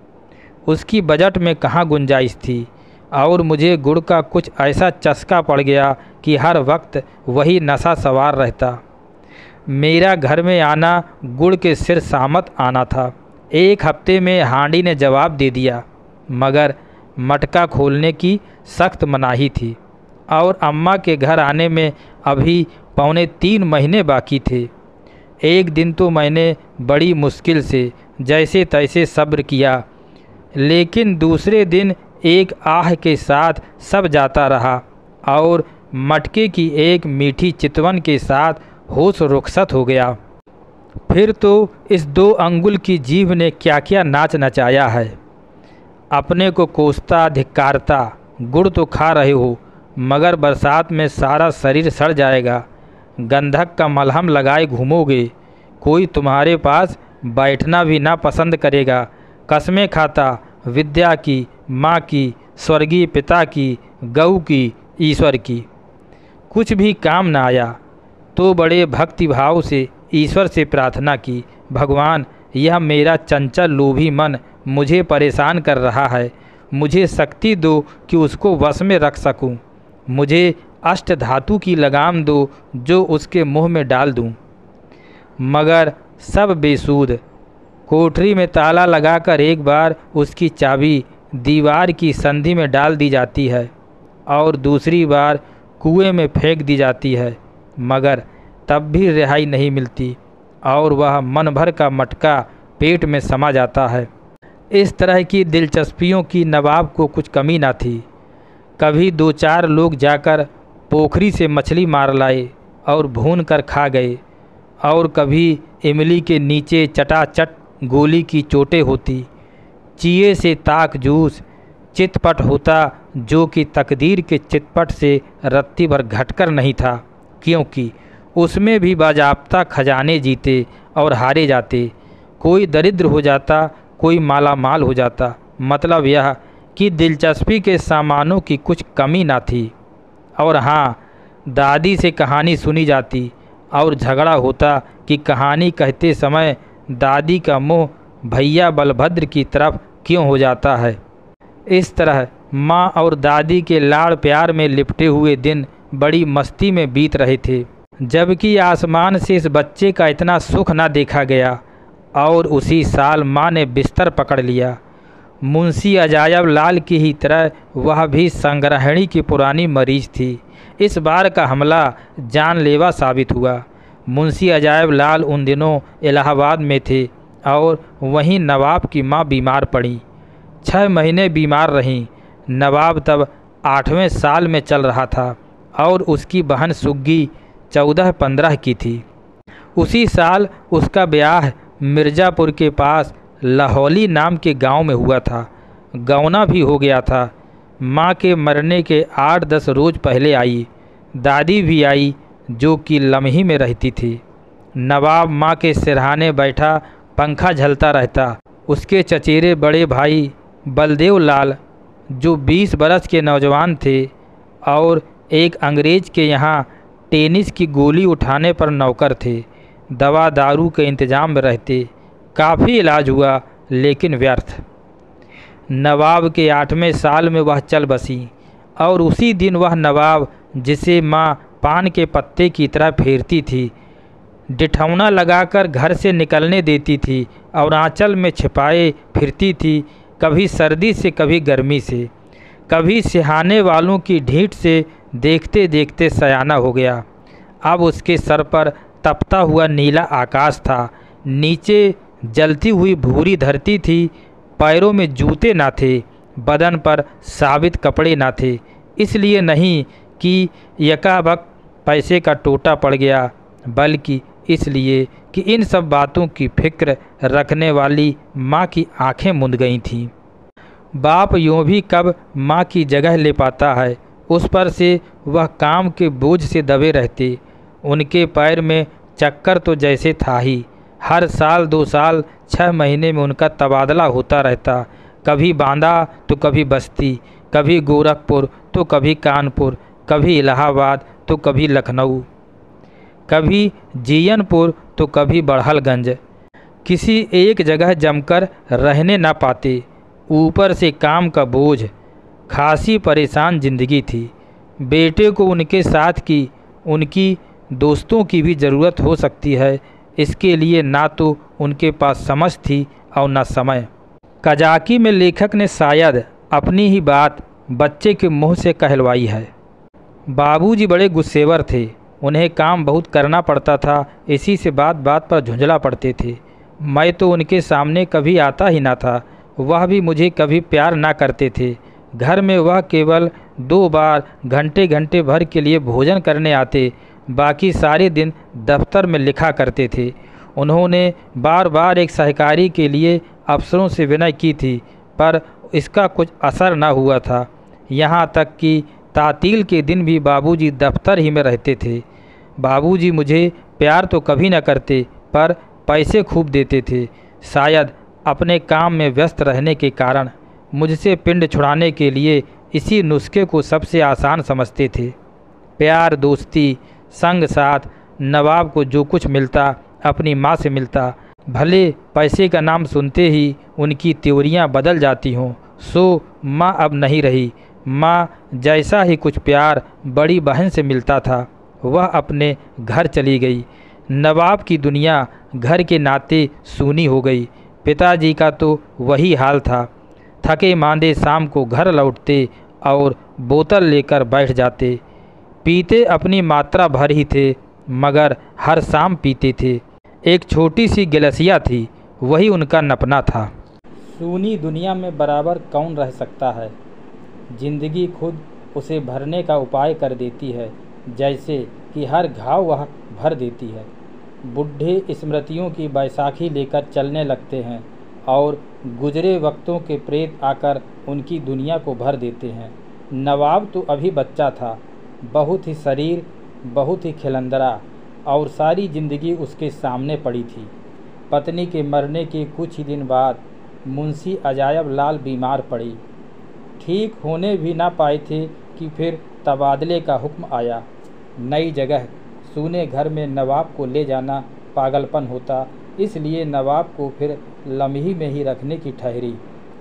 उसकी बजट में कहाँ गुंजाइश थी। और मुझे गुड़ का कुछ ऐसा चस्का पड़ गया कि हर वक्त वही नशा सवार रहता। मेरा घर में आना गुड़ के सिर सामत आना था। 1 हफ्ते में हांडी ने जवाब दे दिया, मगर मटका खोलने की सख्त मनाही थी और अम्मा के घर आने में अभी 2.25 महीने बाकी थे। एक दिन तो मैंने बड़ी मुश्किल से जैसे तैसे सब्र किया, लेकिन दूसरे दिन एक आह के साथ सब जाता रहा और मटके की एक मीठी चितवन के साथ होश रुखसत हो गया। फिर तो इस 2 अंगुल की जीभ ने क्या क्या नाच नचाया है। अपने को कोसता धिक्कारता, गुड़ तो खा रहे हो, मगर बरसात में सारा शरीर सड़ जाएगा। गंधक का मलहम लगाए घूमोगे, कोई तुम्हारे पास बैठना भी ना पसंद करेगा। कसमें खाता, विद्या की, माँ की, स्वर्गीय पिता की, गऊ की, ईश्वर की। कुछ भी काम ना आया तो बड़े भक्तिभाव से ईश्वर से प्रार्थना की, भगवान, यह मेरा चंचल लोभी मन मुझे परेशान कर रहा है। मुझे शक्ति दो कि उसको वश में रख सकूं। मुझे अष्ट धातु की लगाम दो जो उसके मुंह में डाल दूं। मगर सब बेसूद। कोठरी में ताला लगाकर एक बार उसकी चाबी दीवार की संधि में डाल दी जाती है और दूसरी बार कुएं में फेंक दी जाती है, मगर तब भी रिहाई नहीं मिलती और वह मन भर का मटका पेट में समा जाता है। इस तरह की दिलचस्पियों की नवाब को कुछ कमी ना थी। कभी 2-4 लोग जाकर पोखरी से मछली मार लाए और भून कर खा गए, और कभी इमली के नीचे चटाचट गोली की चोटें होती। चिए से ताक जूस चितपट होता, जो कि तकदीर के चितपट से रत्ती भर घटकर नहीं था, क्योंकि उसमें भी बाजाब्ता खजाने जीते और हारे जाते। कोई दरिद्र हो जाता, कोई माला माल हो जाता। मतलब यह कि दिलचस्पी के सामानों की कुछ कमी ना थी। और हाँ, दादी से कहानी सुनी जाती और झगड़ा होता कि कहानी कहते समय दादी का मुंह भैया बलभद्र की तरफ क्यों हो जाता है। इस तरह माँ और दादी के लाड़ प्यार में लिपटे हुए दिन बड़ी मस्ती में बीत रहे थे, जबकि आसमान से इस बच्चे का इतना सुख ना देखा गया। और उसी साल माँ ने बिस्तर पकड़ लिया। मुंशी अजायब लाल की ही तरह वह भी संग्रहणी की पुरानी मरीज थी। इस बार का हमला जानलेवा साबित हुआ। मुंशी अजायब लाल उन दिनों इलाहाबाद में थे और वहीं नवाब की माँ बीमार पड़ी। 6 महीने बीमार रहीं। नवाब तब 8वें साल में चल रहा था और उसकी बहन सुग्गी 14-15 की थी। उसी साल उसका ब्याह मिर्ज़ापुर के पास लाहौली नाम के गांव में हुआ था। गौना भी हो गया था। माँ के मरने के 8-10 रोज़ पहले आई। दादी भी आई, जो कि लम्ही में रहती थी। नवाब माँ के सिरहाने बैठा पंखा झलता रहता। उसके चचेरे बड़े भाई बलदेव लाल, जो 20 बरस के नौजवान थे और एक अंग्रेज़ के यहाँ टेनिस की गोली उठाने पर नौकर थे, दवा दारू के इंतज़ाम में रहते। काफ़ी इलाज हुआ लेकिन व्यर्थ। नवाब के 8वें साल में वह चल बसी और उसी दिन वह नवाब, जिसे माँ पान के पत्ते की तरह फेरती थी, डिठौना लगाकर घर से निकलने देती थी और आंचल में छिपाए फिरती थी, कभी सर्दी से कभी गर्मी से, कभी सिहाने वालों की ढीठ से देखते देखते सयाना हो गया। अब उसके सर पर तपता हुआ नीला आकाश था, नीचे जलती हुई भूरी धरती थी, पैरों में जूते ना थे, बदन पर साबित कपड़े ना थे। इसलिए नहीं कि यकाबक पैसे का टोटा पड़ गया, बल्कि इसलिए कि इन सब बातों की फिक्र रखने वाली माँ की आंखें मुंद गई थीं। बाप यूँ भी कब माँ की जगह ले पाता है, उस पर से वह काम के बोझ से दबे रहते। उनके पैर में चक्कर तो जैसे था ही। हर साल 2 साल 6 महीने में उनका तबादला होता रहता, कभी बांदा तो कभी बस्ती, कभी गोरखपुर तो कभी कानपुर, कभी इलाहाबाद तो कभी लखनऊ, कभी जीयनपुर तो कभी बड़हलगंज। किसी एक जगह जमकर रहने ना पाते। ऊपर से काम का बोझ, खासी परेशान जिंदगी थी। बेटे को उनके साथ की उनकी दोस्तों की भी ज़रूरत हो सकती है, इसके लिए ना तो उनके पास समझ थी और न समय। कजाकी में लेखक ने शायद अपनी ही बात बच्चे के मुंह से कहलवाई है। बाबूजी बड़े गुस्सेवर थे, उन्हें काम बहुत करना पड़ता था, इसी से बात बात पर झुंझला पड़ते थे। मैं तो उनके सामने कभी आता ही ना था। वह भी मुझे कभी प्यार ना करते थे। घर में वह केवल 2 बार घंटे घंटे भर के लिए भोजन करने आते, बाकी सारे दिन दफ्तर में लिखा करते थे। उन्होंने बार बार एक सहकारी के लिए अफसरों से विनय की थी, पर इसका कुछ असर न हुआ था। यहाँ तक कि तातील के दिन भी बाबूजी दफ्तर ही में रहते थे। बाबूजी मुझे प्यार तो कभी न करते, पर पैसे खूब देते थे। शायद अपने काम में व्यस्त रहने के कारण मुझसे पिंड छुड़ाने के लिए इसी नुस्खे को सबसे आसान समझते थे। प्यार, दोस्ती, संग साथ, नवाब को जो कुछ मिलता अपनी माँ से मिलता। भले पैसे का नाम सुनते ही उनकी त्योरियाँ बदल जाती हों, सो माँ अब नहीं रही। माँ जैसा ही कुछ प्यार बड़ी बहन से मिलता था, वह अपने घर चली गई। नवाब की दुनिया घर के नाते सूनी हो गई। पिताजी का तो वही हाल था। थके मांदे शाम को घर लौटते और बोतल लेकर बैठ जाते। पीते अपनी मात्रा भर ही थे, मगर हर शाम पीते थे। एक छोटी सी गिलसिया थी, वही उनका नपना था। सूनी दुनिया में बराबर कौन रह सकता है? जिंदगी खुद उसे भरने का उपाय कर देती है, जैसे कि हर घाव वह भर देती है। बुढ़े स्मृतियों की बैसाखी लेकर चलने लगते हैं और गुजरे वक्तों के प्रेत आकर उनकी दुनिया को भर देते हैं। नवाब तो अभी बच्चा था, बहुत ही शरीर, बहुत ही खिलंदरा, और सारी ज़िंदगी उसके सामने पड़ी थी। पत्नी के मरने के कुछ ही दिन बाद मुंशी अजायब लाल बीमार पड़ी। ठीक होने भी ना पाए थे कि फिर तबादले का हुक्म आया। नई जगह सूने घर में नवाब को ले जाना पागलपन होता, इसलिए नवाब को फिर लम्ही में ही रखने की ठहरी।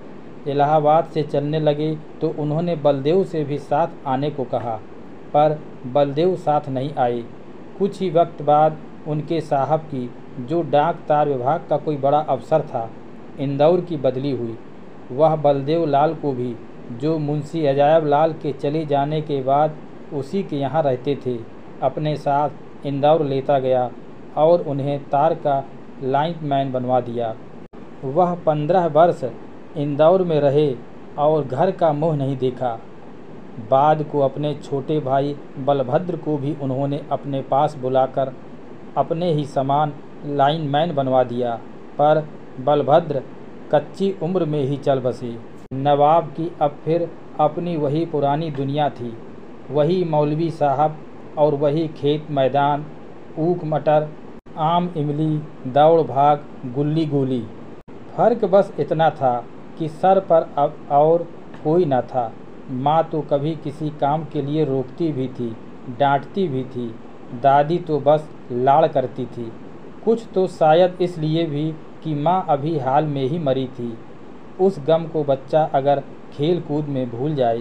इलाहाबाद से चलने लगे तो उन्होंने बलदेव से भी साथ आने को कहा, पर बलदेव साथ नहीं आए। कुछ ही वक्त बाद उनके साहब की, जो डाक तार विभाग का कोई बड़ा अफसर था, इंदौर की बदली हुई। वह बलदेव लाल को भी, जो मुंशी अजायब लाल के चले जाने के बाद उसी के यहाँ रहते थे, अपने साथ इंदौर लेता गया और उन्हें तार का लाइनमैन बनवा दिया। वह 15 वर्ष इंदौर में रहे और घर का मुँह नहीं देखा। बाद को अपने छोटे भाई बलभद्र को भी उन्होंने अपने पास बुलाकर अपने ही समान लाइनमैन बनवा दिया, पर बलभद्र कच्ची उम्र में ही चल बसे। नवाब की अब फिर अपनी वही पुरानी दुनिया थी, वही मौलवी साहब और वही खेत मैदान, ऊख मटर, आम इमली, दौड़ भाग, गुल्ली गोली। फर्क बस इतना था कि सर पर अब और कोई न था। माँ तो कभी किसी काम के लिए रोकती भी थी, डांटती भी थी। दादी तो बस लाड़ करती थी, कुछ तो शायद इसलिए भी कि माँ अभी हाल में ही मरी थी। उस गम को बच्चा अगर खेल कूद में भूल जाए।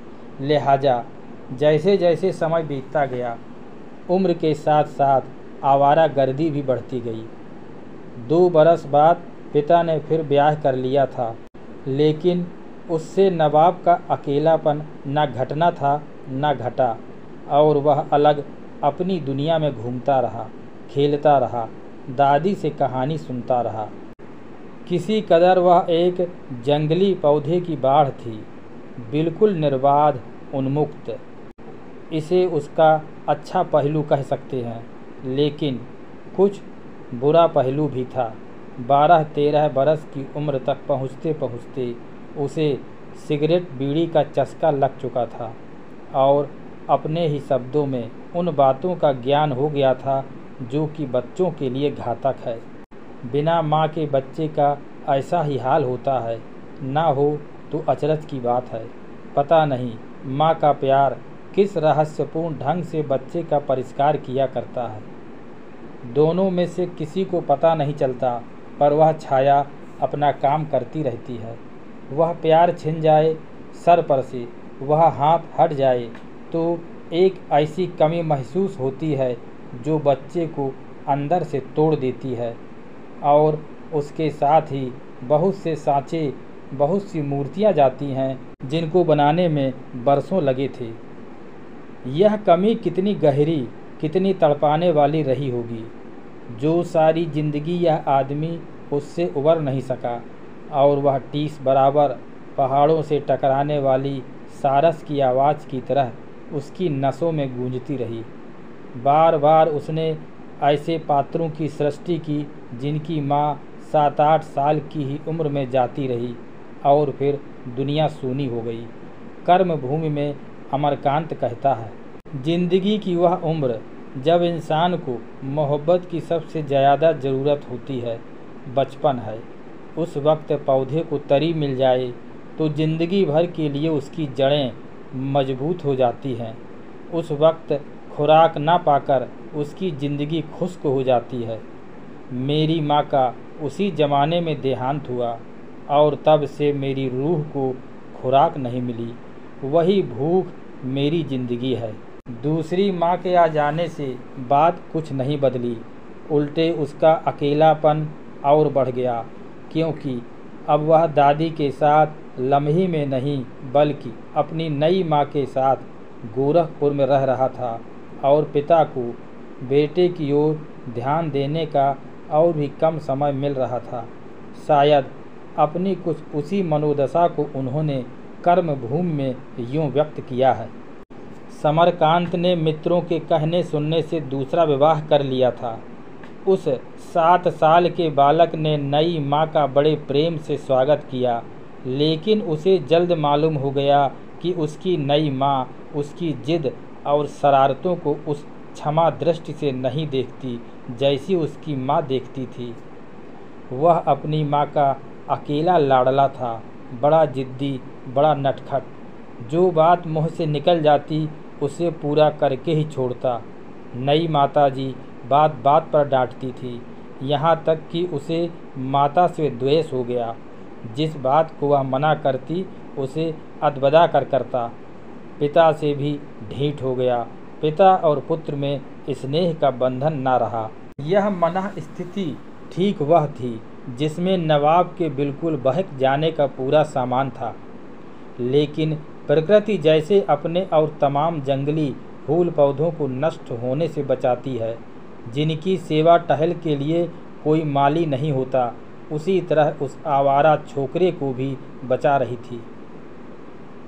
लिहाजा जैसे जैसे समय बीतता गया, उम्र के साथ साथ आवारागर्दी भी बढ़ती गई। 2 बरस बाद पिता ने फिर ब्याह कर लिया था, लेकिन उससे नवाब का अकेलापन न घटना था न घटा, और वह अलग अपनी दुनिया में घूमता रहा, खेलता रहा, दादी से कहानी सुनता रहा। किसी कदर वह एक जंगली पौधे की बाढ़ थी, बिल्कुल निर्बाध, उन्मुक्त। इसे उसका अच्छा पहलू कह सकते हैं, लेकिन कुछ बुरा पहलू भी था। 12-13 बरस की उम्र तक पहुँचते पहुँचते उसे सिगरेट बीड़ी का चस्का लग चुका था, और अपने ही शब्दों में उन बातों का ज्ञान हो गया था जो कि बच्चों के लिए घातक है। बिना माँ के बच्चे का ऐसा ही हाल होता है, ना हो तो अचरज की बात है। पता नहीं माँ का प्यार किस रहस्यपूर्ण ढंग से बच्चे का परिष्कार किया करता है। दोनों में से किसी को पता नहीं चलता, पर वह छाया अपना काम करती रहती है। वह प्यार छिन जाए सर पर से, वह हाथ हट जाए तो एक ऐसी कमी महसूस होती है जो बच्चे को अंदर से तोड़ देती है, और उसके साथ ही बहुत से सांचे, बहुत सी मूर्तियाँ जाती हैं जिनको बनाने में बरसों लगे थे। यह कमी कितनी गहरी, कितनी तड़पाने वाली रही होगी, जो सारी जिंदगी यह आदमी उससे उबर नहीं सका, और वह टीस बराबर पहाड़ों से टकराने वाली सारस की आवाज़ की तरह उसकी नसों में गूंजती रही। बार बार उसने ऐसे पात्रों की सृष्टि की जिनकी माँ 7-8 साल की ही उम्र में जाती रही, और फिर दुनिया सूनी हो गई। कर्म भूमि में अमरकांत कहता है, जिंदगी की वह उम्र जब इंसान को मोहब्बत की सबसे ज़्यादा ज़रूरत होती है, बचपन है। उस वक्त पौधे को तरी मिल जाए तो ज़िंदगी भर के लिए उसकी जड़ें मजबूत हो जाती हैं। उस वक्त खुराक ना पाकर उसकी ज़िंदगी खुश्क हो जाती है। मेरी माँ का उसी ज़माने में देहांत हुआ, और तब से मेरी रूह को खुराक नहीं मिली। वही भूख मेरी ज़िंदगी है। दूसरी माँ के आ जाने से बात कुछ नहीं बदली, उल्टे उसका अकेलापन और बढ़ गया, क्योंकि अब वह दादी के साथ लम्हे में नहीं बल्कि अपनी नई माँ के साथ गोरखपुर में रह रहा था, और पिता को बेटे की ओर ध्यान देने का और भी कम समय मिल रहा था। शायद अपनी कुछ उसी मनोदशा को उन्होंने कर्म भूमि में यूँ व्यक्त किया है। समरकांत ने मित्रों के कहने सुनने से दूसरा विवाह कर लिया था। उस 7 साल के बालक ने नई माँ का बड़े प्रेम से स्वागत किया, लेकिन उसे जल्द मालूम हो गया कि उसकी नई माँ उसकी जिद और शरारतों को उस क्षमा दृष्टि से नहीं देखती जैसी उसकी माँ देखती थी। वह अपनी माँ का अकेला लाडला था, बड़ा जिद्दी, बड़ा नटखट। जो बात मुँह से निकल जाती उसे पूरा करके ही छोड़ता। नई माताजी बात बात पर डांटती थी, यहाँ तक कि उसे माता से द्वेष हो गया। जिस बात को वह मना करती उसे अदबदा कर करता। पिता से भी ढीठ हो गया। पिता और पुत्र में स्नेह का बंधन न रहा। यह मनः स्थिति ठीक वह थी जिसमें नवाब के बिल्कुल बहक जाने का पूरा सामान था, लेकिन प्रकृति जैसे अपने और तमाम जंगली फूल पौधों को नष्ट होने से बचाती है, जिनकी सेवा टहल के लिए कोई माली नहीं होता, उसी तरह उस आवारा छोकरे को भी बचा रही थी।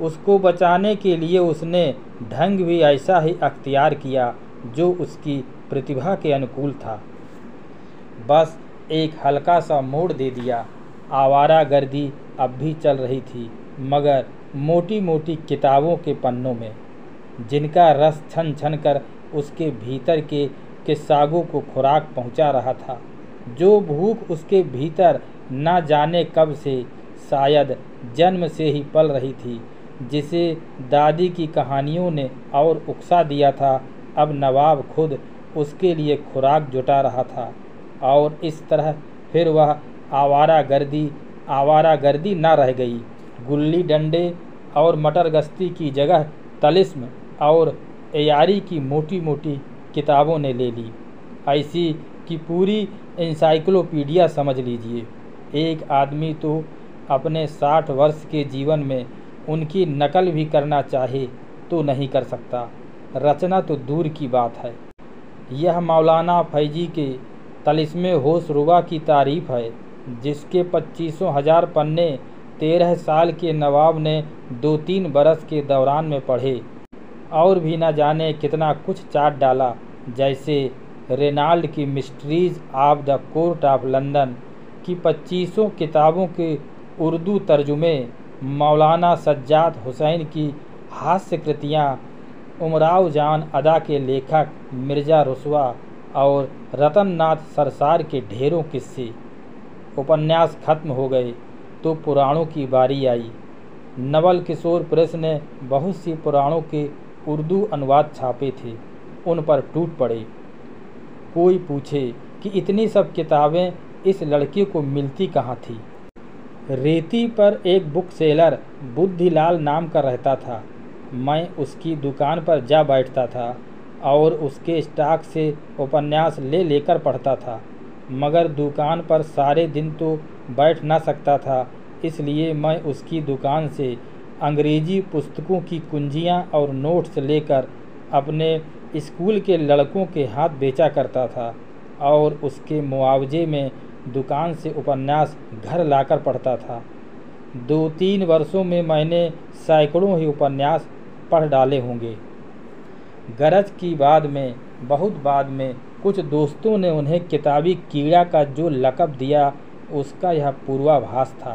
उसको बचाने के लिए उसने ढंग भी ऐसा ही अख्तियार किया जो उसकी प्रतिभा के अनुकूल था। बस एक हल्का सा मोड़ दे दिया। आवारागर्दी अब भी चल रही थी, मगर मोटी मोटी किताबों के पन्नों में, जिनका रस छन छन कर उसके भीतर के सागों को खुराक पहुंचा रहा था। जो भूख उसके भीतर न जाने कब से, शायद जन्म से ही पल रही थी, जिसे दादी की कहानियों ने और उकसा दिया था, अब नवाब खुद उसके लिए खुराक जुटा रहा था। और इस तरह फिर वह आवारागर्दी न रह गई। गुल्ली डंडे और मटर गश्ती की जगह तलिस्म और एयारी की मोटी मोटी किताबों ने ले ली, ऐसी कि पूरी इंसाइक्लोपीडिया समझ लीजिए। एक आदमी तो अपने 60 वर्ष के जीवन में उनकी नकल भी करना चाहे तो नहीं कर सकता, रचना तो दूर की बात है। यह मौलाना फैजी के तलिस्मे होशरुबा की तारीफ है, जिसके 25,000 पन्ने 13 साल के नवाब ने 2-3 बरस के दौरान में पढ़े और भी न जाने कितना कुछ चाट डाला। जैसे रेनाल्ड की mysteries of the court of London की 25 किताबों के उर्दू तर्जुमे, मौलाना सज्जाद हुसैन की हास्य कृतियाँ, उमराव जान अदा के लेखक मिर्ज़ा रुसवा और रतन नाथ सरसार के ढेरों किस्से। उपन्यास खत्म हो गए तो पुराणों की बारी आई। नवल किशोर प्रेस ने बहुत सी पुराणों के उर्दू अनुवाद छापे थे, उन पर टूट पड़े। कोई पूछे कि इतनी सब किताबें इस लड़के को मिलती कहाँ थी। रेती पर एक बुक सेलर बुद्धिलाल नाम का रहता था। मैं उसकी दुकान पर जा बैठता था और उसके स्टॉक से उपन्यास ले लेकर पढ़ता था, मगर दुकान पर सारे दिन तो बैठ ना सकता था, इसलिए मैं उसकी दुकान से अंग्रेजी पुस्तकों की कुंजियाँ और नोट्स लेकर अपने स्कूल के लड़कों के हाथ बेचा करता था और उसके मुआवजे में दुकान से उपन्यास घर लाकर पढ़ता था। 2-3 वर्षों में मैंने सैकड़ों ही उपन्यास पढ़ डाले होंगे। गरज की बहुत बाद में कुछ दोस्तों ने उन्हें किताबी कीड़ा का जो लक़ब दिया, उसका यह पूर्वाभास था।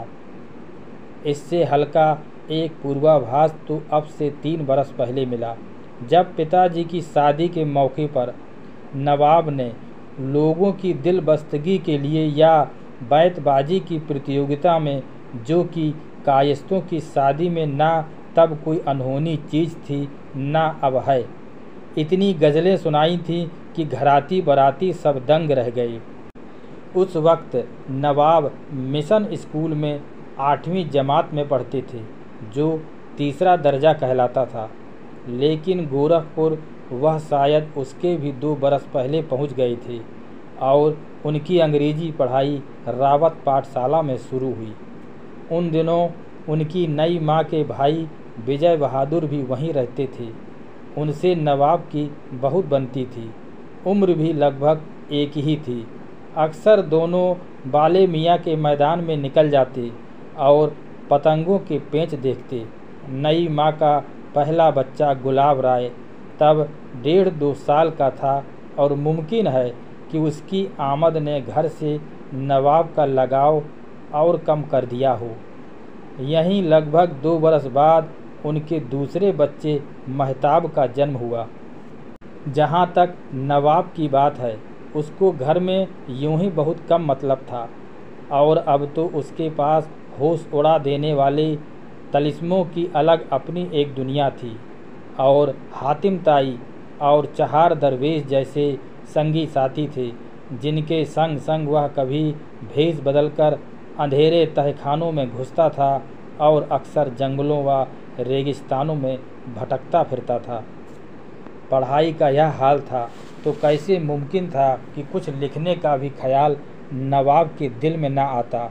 इससे हल्का एक पूर्वाभास तो अब से 3 बरस पहले मिला, जब पिताजी की शादी के मौके पर नवाब ने लोगों की दिलबस्तगी के लिए या बैतबाजी की प्रतियोगिता में, जो कि कायस्तों की शादी में ना तब कोई अनहोनी चीज़ थी ना अब है, इतनी गज़लें सुनाई थीं कि घराती बराती सब दंग रह गए। उस वक्त नवाब मिशन स्कूल में 8वीं जमात में पढ़ते थे, जो तीसरा दर्जा कहलाता था, लेकिन गोरखपुर वह शायद उसके भी 2 बरस पहले पहुंच गए थे और उनकी अंग्रेजी पढ़ाई रावत पाठशाला में शुरू हुई। उन दिनों उनकी नई माँ के भाई विजय बहादुर भी वहीं रहते थे। उनसे नवाब की बहुत बनती थी, उम्र भी लगभग एक ही थी। अक्सर दोनों बाले मियाँ के मैदान में निकल जाते और पतंगों के पेंच देखते। नई माँ का पहला बच्चा गुलाब राय तब 1.5-2 साल का था और मुमकिन है कि उसकी आमद ने घर से नवाब का लगाव और कम कर दिया हो। यहीं लगभग 2 बरस बाद उनके दूसरे बच्चे महताब का जन्म हुआ। जहाँ तक नवाब की बात है, उसको घर में यूं ही बहुत कम मतलब था और अब तो उसके पास होश उड़ा देने वाले तलिस्मों की अलग अपनी एक दुनिया थी और हातिम ताई और चहार दरवेश जैसे संगी साथी थे, जिनके संग संग वह कभी भेष बदलकर अंधेरे तहखानों में घुसता था और अक्सर जंगलों व रेगिस्तानों में भटकता फिरता था। पढ़ाई का यह हाल था तो कैसे मुमकिन था कि कुछ लिखने का भी ख्याल नवाब के दिल में न आता,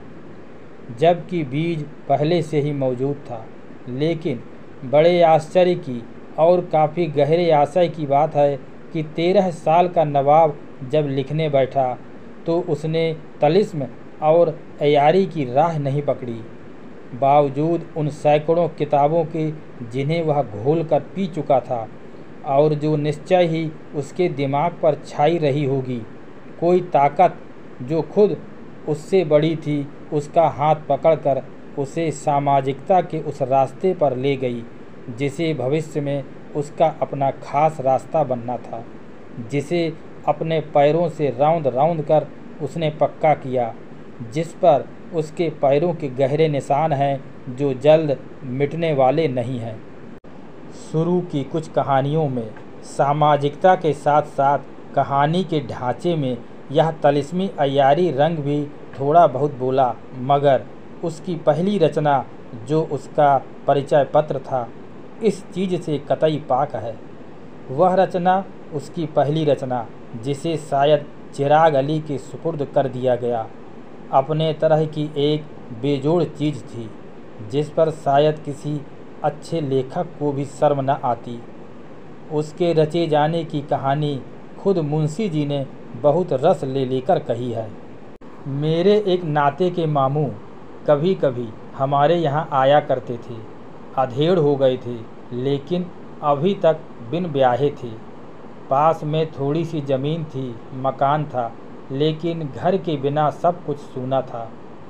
जबकि बीज पहले से ही मौजूद था। लेकिन बड़े आश्चर्य की और काफ़ी गहरे आशय की बात है कि 13 साल का नवाब जब लिखने बैठा तो उसने तलिस्म और अयारी की राह नहीं पकड़ी। बावजूद उन सैकड़ों किताबों के जिन्हें वह घोल कर पी चुका था और जो निश्चय ही उसके दिमाग पर छाई रही होगी। कोई ताकत जो खुद उससे बड़ी थी उसका हाथ पकड़कर उसे सामाजिकता के उस रास्ते पर ले गई जिसे भविष्य में उसका अपना खास रास्ता बनना था, जिसे अपने पैरों से रौंद रौंद कर उसने पक्का किया, जिस पर उसके पैरों के गहरे निशान हैं जो जल्द मिटने वाले नहीं हैं। शुरू की कुछ कहानियों में सामाजिकता के साथ साथ कहानी के ढांचे में यह तलिस्मी अय्यारी रंग भी थोड़ा बहुत बोला, मगर उसकी पहली रचना जो उसका परिचय पत्र था इस चीज़ से कतई पाक है। वह रचना उसकी पहली रचना जिसे शायद चिराग अली के सुपुर्द कर दिया गया अपने तरह की एक बेजोड़ चीज़ थी जिस पर शायद किसी अच्छे लेखक को भी शर्म न आती। उसके रचे जाने की कहानी खुद मुंशी जी ने बहुत रस ले लेकर कही है। मेरे एक नाते के मामू कभी कभी हमारे यहाँ आया करते थे। अधेड़ हो गए थे लेकिन अभी तक बिन ब्याहे थे। पास में थोड़ी सी ज़मीन थी, मकान था, लेकिन घर के बिना सब कुछ सूना था।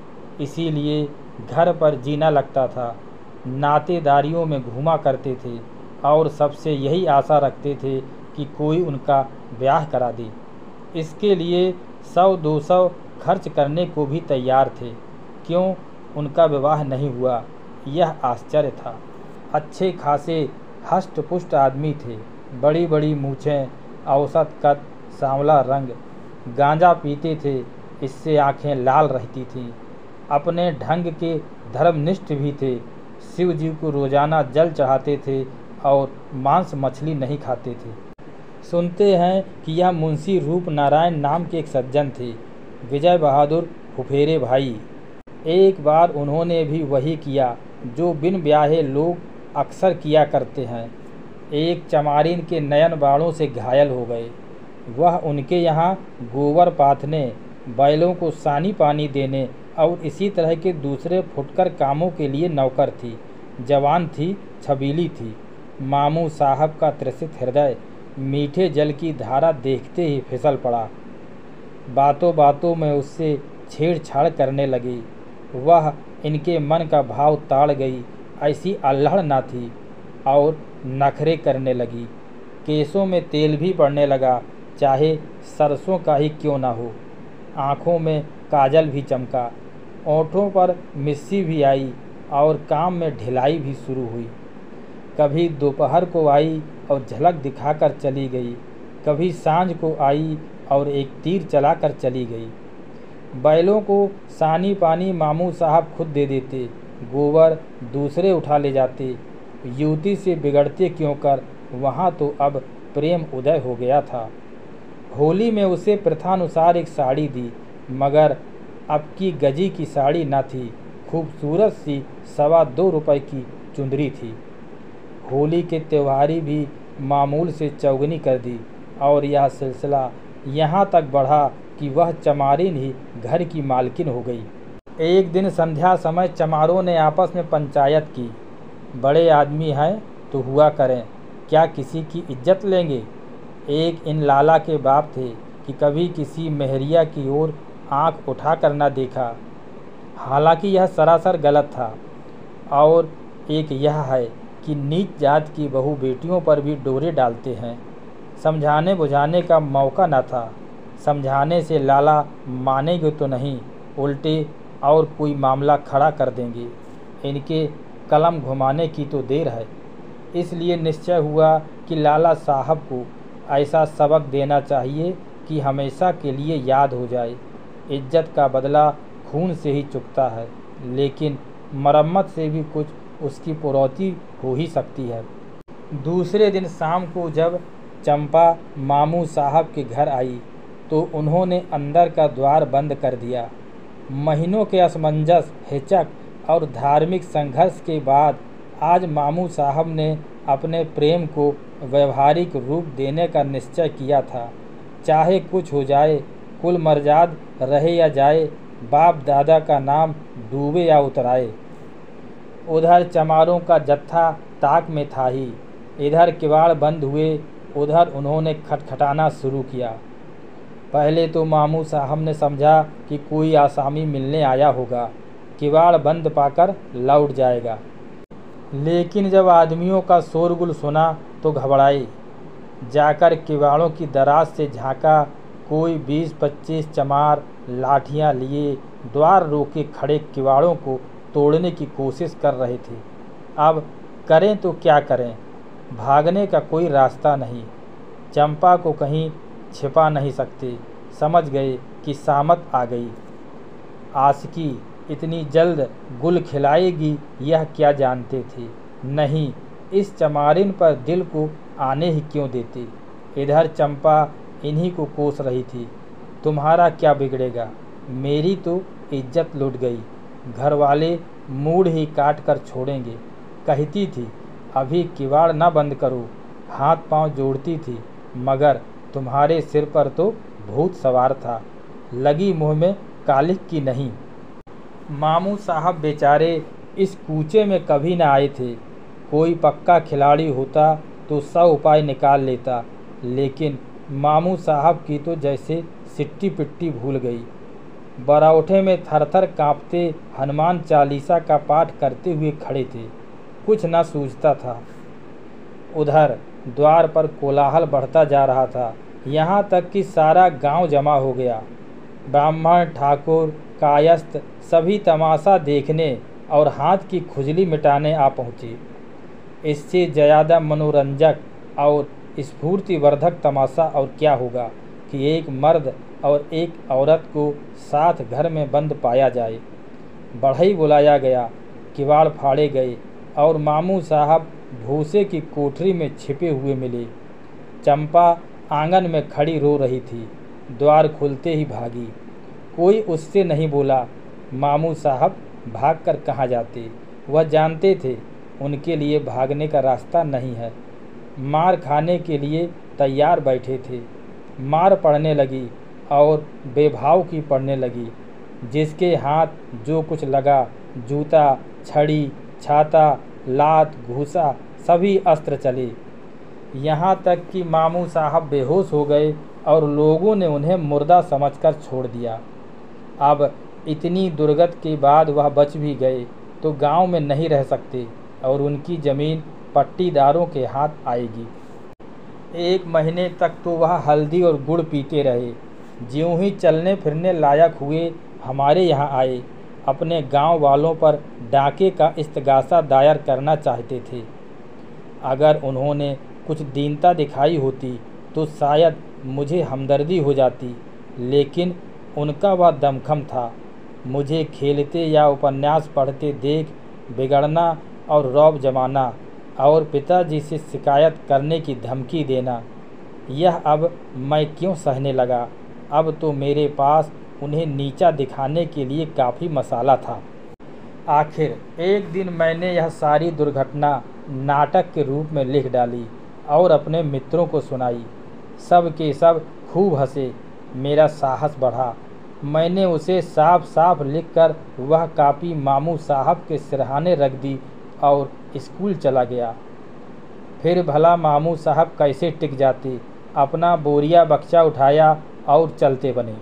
इसीलिए घर पर जीना लगता था। नातेदारियों में घूमा करते थे और सबसे यही आशा रखते थे कि कोई उनका ब्याह करा दे। इसके लिए 100-200 खर्च करने को भी तैयार थे। क्यों उनका विवाह नहीं हुआ, यह आश्चर्य था। अच्छे खासे हष्ट पुष्ट आदमी थे, बड़ी बड़ी मूछें, औसत कद, सांवला रंग। गांजा पीते थे, इससे आंखें लाल रहती थीं। अपने ढंग के धर्मनिष्ठ भी थे। शिव जी को रोजाना जल चढ़ाते थे और मांस मछली नहीं खाते थे। सुनते हैं कि यह मुंशी रूप नारायण नाम के एक सज्जन थे, विजय बहादुर फुफेरे भाई। एक बार उन्होंने भी वही किया जो बिन ब्याहे लोग अक्सर किया करते हैं। एक चमारिन के नयन बाणों से घायल हो गए। वह उनके यहाँ गोबर पाथने, बैलों को सानी पानी देने और इसी तरह के दूसरे फुटकर कामों के लिए नौकर थी। जवान थी, छबीली थी। मामू साहब का त्रसित हृदय मीठे जल की धारा देखते ही फिसल पड़ा। बातों बातों में उससे छेड़छाड़ करने लगी। वह इनके मन का भाव ताड़ गई, ऐसी अल्हड़ ना थी, और नखरे करने लगी। केसों में तेल भी पड़ने लगा, चाहे सरसों का ही क्यों ना हो। आँखों में काजल भी चमका, ओंठों पर मिस्सी भी आई और काम में ढिलाई भी शुरू हुई। कभी दोपहर को आई और झलक दिखाकर चली गई, कभी सांझ को आई और एक तीर चलाकर चली गई। बैलों को सानी पानी मामू साहब खुद दे देते, गोबर दूसरे उठा ले जाते। युवती से बिगड़ते क्यों कर, वहाँ तो अब प्रेम उदय हो गया था। होली में उसे प्रथानुसार एक साड़ी दी, मगर अब की गजी की साड़ी न थी, खूबसूरत सी 2.25 रुपये की चुंदरी थी। होली के त्योहारी भी मामूल से चौगनी कर दी और यह सिलसिला यहाँ तक बढ़ा कि वह चमारिन ही घर की मालकिन हो गई। एक दिन संध्या समय चमारों ने आपस में पंचायत की, बड़े आदमी हैं तो हुआ करें, क्या किसी की इज्जत लेंगे। एक इन लाला के बाप थे कि कभी किसी मेहरिया की ओर आंख उठा कर न देखा, हालांकि यह सरासर गलत था। और एक यह है कि नीच जात की बहू बेटियों पर भी डोरे डालते हैं। समझाने बुझाने का मौका न था। समझाने से लाला मानेंगे तो नहीं, उल्टे और कोई मामला खड़ा कर देंगे। इनके कलम घुमाने की तो देर है। इसलिए निश्चय हुआ कि लाला साहब को ऐसा सबक देना चाहिए कि हमेशा के लिए याद हो जाए। इज्जत का बदला खून से ही चुकता है, लेकिन मरम्मत से भी कुछ उसकी पुरौती हो ही सकती है। दूसरे दिन शाम को जब चंपा मामू साहब के घर आई तो उन्होंने अंदर का द्वार बंद कर दिया। महीनों के असमंजस, हिचक और धार्मिक संघर्ष के बाद आज मामू साहब ने अपने प्रेम को व्यवहारिक रूप देने का निश्चय किया था। चाहे कुछ हो जाए, कुल मर्जाद रहे या जाए, बाप दादा का नाम डूबे या उतराए। उधर चमारों का जत्था ताक में था ही। इधर किवाड़ बंद हुए, उधर उन्होंने खटखटाना शुरू किया। पहले तो मामू साहब ने समझा कि कोई आसामी मिलने आया होगा, किवाड़ बंद पाकर लौट जाएगा। लेकिन जब आदमियों का शोरगुल सुना तो घबराए। जाकर किवाड़ों की दराज से झांका, कोई 20-25 चमार लाठियां लिए द्वार रोके खड़े किवाड़ों को तोड़ने की कोशिश कर रहे थे। अब करें तो क्या करें, भागने का कोई रास्ता नहीं। चंपा को कहीं छिपा नहीं सकते। समझ गए कि सामत आ गई। आशिकी इतनी जल्द गुल खिलाएगी यह क्या जानते थे। नहीं, इस चमारिन पर दिल को आने ही क्यों देते। इधर चंपा इन्हीं को कोस रही थी। तुम्हारा क्या बिगड़ेगा, मेरी तो इज्जत लुट गई, घर वाले मूड ही काट कर छोड़ेंगे। कहती थी अभी किवाड़ ना बंद करो, हाथ पांव जोड़ती थी, मगर तुम्हारे सिर पर तो भूत सवार था, लगी मुँह में कालिक की नहीं। मामू साहब बेचारे इस कूचे में कभी न आए थे। कोई पक्का खिलाड़ी होता तो 100 उपाय निकाल लेता, लेकिन मामू साहब की तो जैसे सिट्टी पिट्टी भूल गई। बरौठे में थरथर कांपते हनुमान चालीसा का पाठ करते हुए खड़े थे। कुछ न सूझता था। उधर द्वार पर कोलाहल बढ़ता जा रहा था, यहाँ तक कि सारा गांव जमा हो गया। ब्राह्मण, ठाकुर, कायस्थ सभी तमाशा देखने और हाथ की खुजली मिटाने आ पहुँचे। इससे ज़्यादा मनोरंजक और स्फूर्तिवर्धक तमाशा और क्या होगा कि एक मर्द और एक औरत को साथ घर में बंद पाया जाए। बढ़ई बुलाया गया, किवाड़ फाड़े गए और मामू साहब भूसे की कोठरी में छिपे हुए मिले। चंपा आंगन में खड़ी रो रही थी, द्वार खुलते ही भागी। कोई उससे नहीं बोला। मामू साहब भागकर कहाँ जाते, वह जानते थे उनके लिए भागने का रास्ता नहीं है। मार खाने के लिए तैयार बैठे थे। मार पड़ने लगी और बेभाव की पड़ने लगी। जिसके हाथ जो कुछ लगा, जूता, छड़ी, छाता, लात, घूसा, सभी अस्त्र चले। यहाँ तक कि मामू साहब बेहोश हो गए और लोगों ने उन्हें मुर्दा समझकर छोड़ दिया। अब इतनी दुर्गत के बाद वह बच भी गए तो गांव में नहीं रह सकते और उनकी ज़मीन पट्टीदारों के हाथ आएगी। 1 महीने तक तो वह हल्दी और गुड़ पीते रहे। ज्यों ही चलने फिरने लायक हुए, हमारे यहाँ आए। अपने गांव वालों पर डाके का इस्तगासा दायर करना चाहते थे। अगर उन्होंने कुछ दीनता दिखाई होती तो शायद मुझे हमदर्दी हो जाती, लेकिन उनका वह दमखम था। मुझे खेलते या उपन्यास पढ़ते देख बिगड़ना और रौब जमाना और पिताजी से शिकायत करने की धमकी देना, यह अब मैं क्यों सहने लगा। अब तो मेरे पास उन्हें नीचा दिखाने के लिए काफ़ी मसाला था। आखिर एक दिन मैंने यह सारी दुर्घटना नाटक के रूप में लिख डाली और अपने मित्रों को सुनाई। सब के सब खूब हंसे। मेरा साहस बढ़ा। मैंने उसे साफ साफ लिखकर वह कापी मामू साहब के सिरहाने रख दी और स्कूल चला गया। फिर भला मामू साहब कैसे टिक जाते। अपना बोरिया बक्सा उठाया और चलते बने।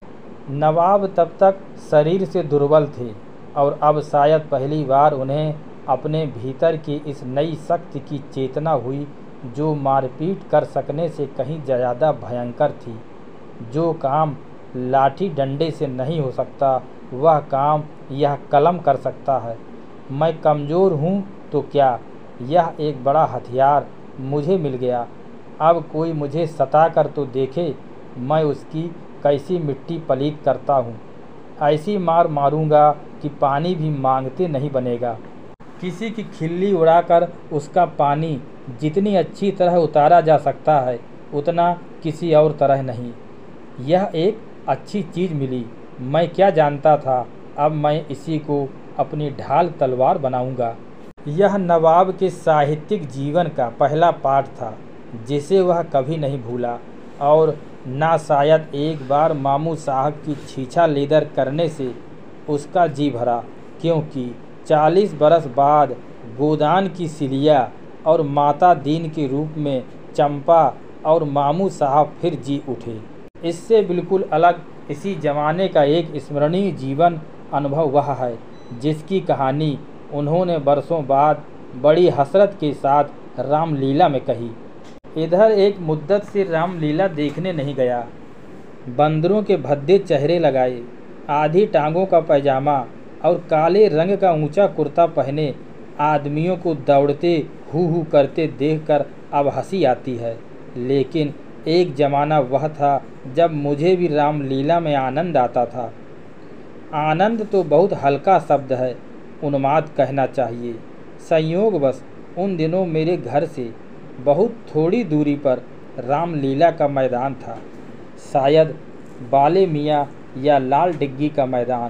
नवाब तब तक शरीर से दुर्बल थे और अब शायद पहली बार उन्हें अपने भीतर की इस नई शक्ति की चेतना हुई जो मारपीट कर सकने से कहीं ज़्यादा भयंकर थी। जो काम लाठी डंडे से नहीं हो सकता, वह काम यह कलम कर सकता है। मैं कमज़ोर हूँ तो क्या, यह एक बड़ा हथियार मुझे मिल गया। अब कोई मुझे सता कर तो देखे, मैं उसकी कैसी मिट्टी पलीत करता हूँ। ऐसी मार मारूंगा कि पानी भी मांगते नहीं बनेगा। किसी की खिल्ली उड़ाकर उसका पानी जितनी अच्छी तरह उतारा जा सकता है, उतना किसी और तरह नहीं। यह एक अच्छी चीज़ मिली। मैं क्या जानता था, अब मैं इसी को अपनी ढाल तलवार बनाऊंगा। यह नवाब के साहित्यिक जीवन का पहला पाठ था जिसे वह कभी नहीं भूला और ना शायद एक बार मामू साहब की छीछा लेदर करने से उसका जी भरा, क्योंकि 40 बरस बाद गोदान की सिलिया और माता दीन के रूप में चंपा और मामू साहब फिर जी उठे। इससे बिल्कुल अलग इसी जमाने का एक स्मरणीय जीवन अनुभव वह है जिसकी कहानी उन्होंने बरसों बाद बड़ी हसरत के साथ रामलीला में कही। इधर एक मुद्दत से रामलीला देखने नहीं गया। बंदरों के भद्दे चेहरे लगाए, आधी टांगों का पैजामा और काले रंग का ऊंचा कुर्ता पहने आदमियों को दौड़ते हू करते देखकर अब हंसी आती है। लेकिन एक ज़माना वह था जब मुझे भी रामलीला में आनंद आता था। आनंद तो बहुत हल्का शब्द है, उन्माद कहना चाहिए। संयोगवश उन दिनों मेरे घर से बहुत थोड़ी दूरी पर रामलीला का मैदान था, शायद बाले मियाँ या लाल डिग्गी का मैदान।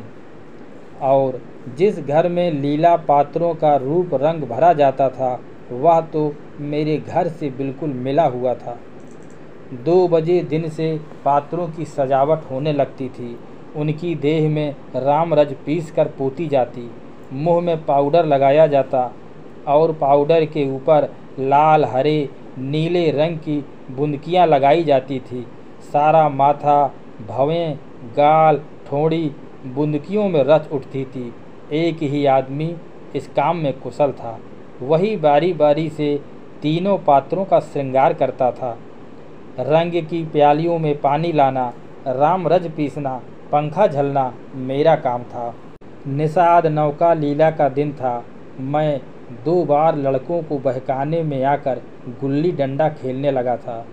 और जिस घर में लीला पात्रों का रूप रंग भरा जाता था वह तो मेरे घर से बिल्कुल मिला हुआ था। 2 बजे दिन से पात्रों की सजावट होने लगती थी। उनकी देह में रामरज पीस कर पोती जाती, मुंह में पाउडर लगाया जाता और पाउडर के ऊपर लाल हरे नीले रंग की बुंदकियां लगाई जाती थी। सारा माथा, भवें, गाल, ठोड़ी बुंदकियों में रच उठती थी। एक ही आदमी इस काम में कुशल था। वही बारी बारी से तीनों पात्रों का श्रृंगार करता था। रंग की प्यालियों में पानी लाना, रामरज पीसना, पंखा झलना मेरा काम था। निषाद नौका लीला का दिन था। मैं 2 बार लड़कों को बहकाने में आकर गुल्ली डंडा खेलने लगा था।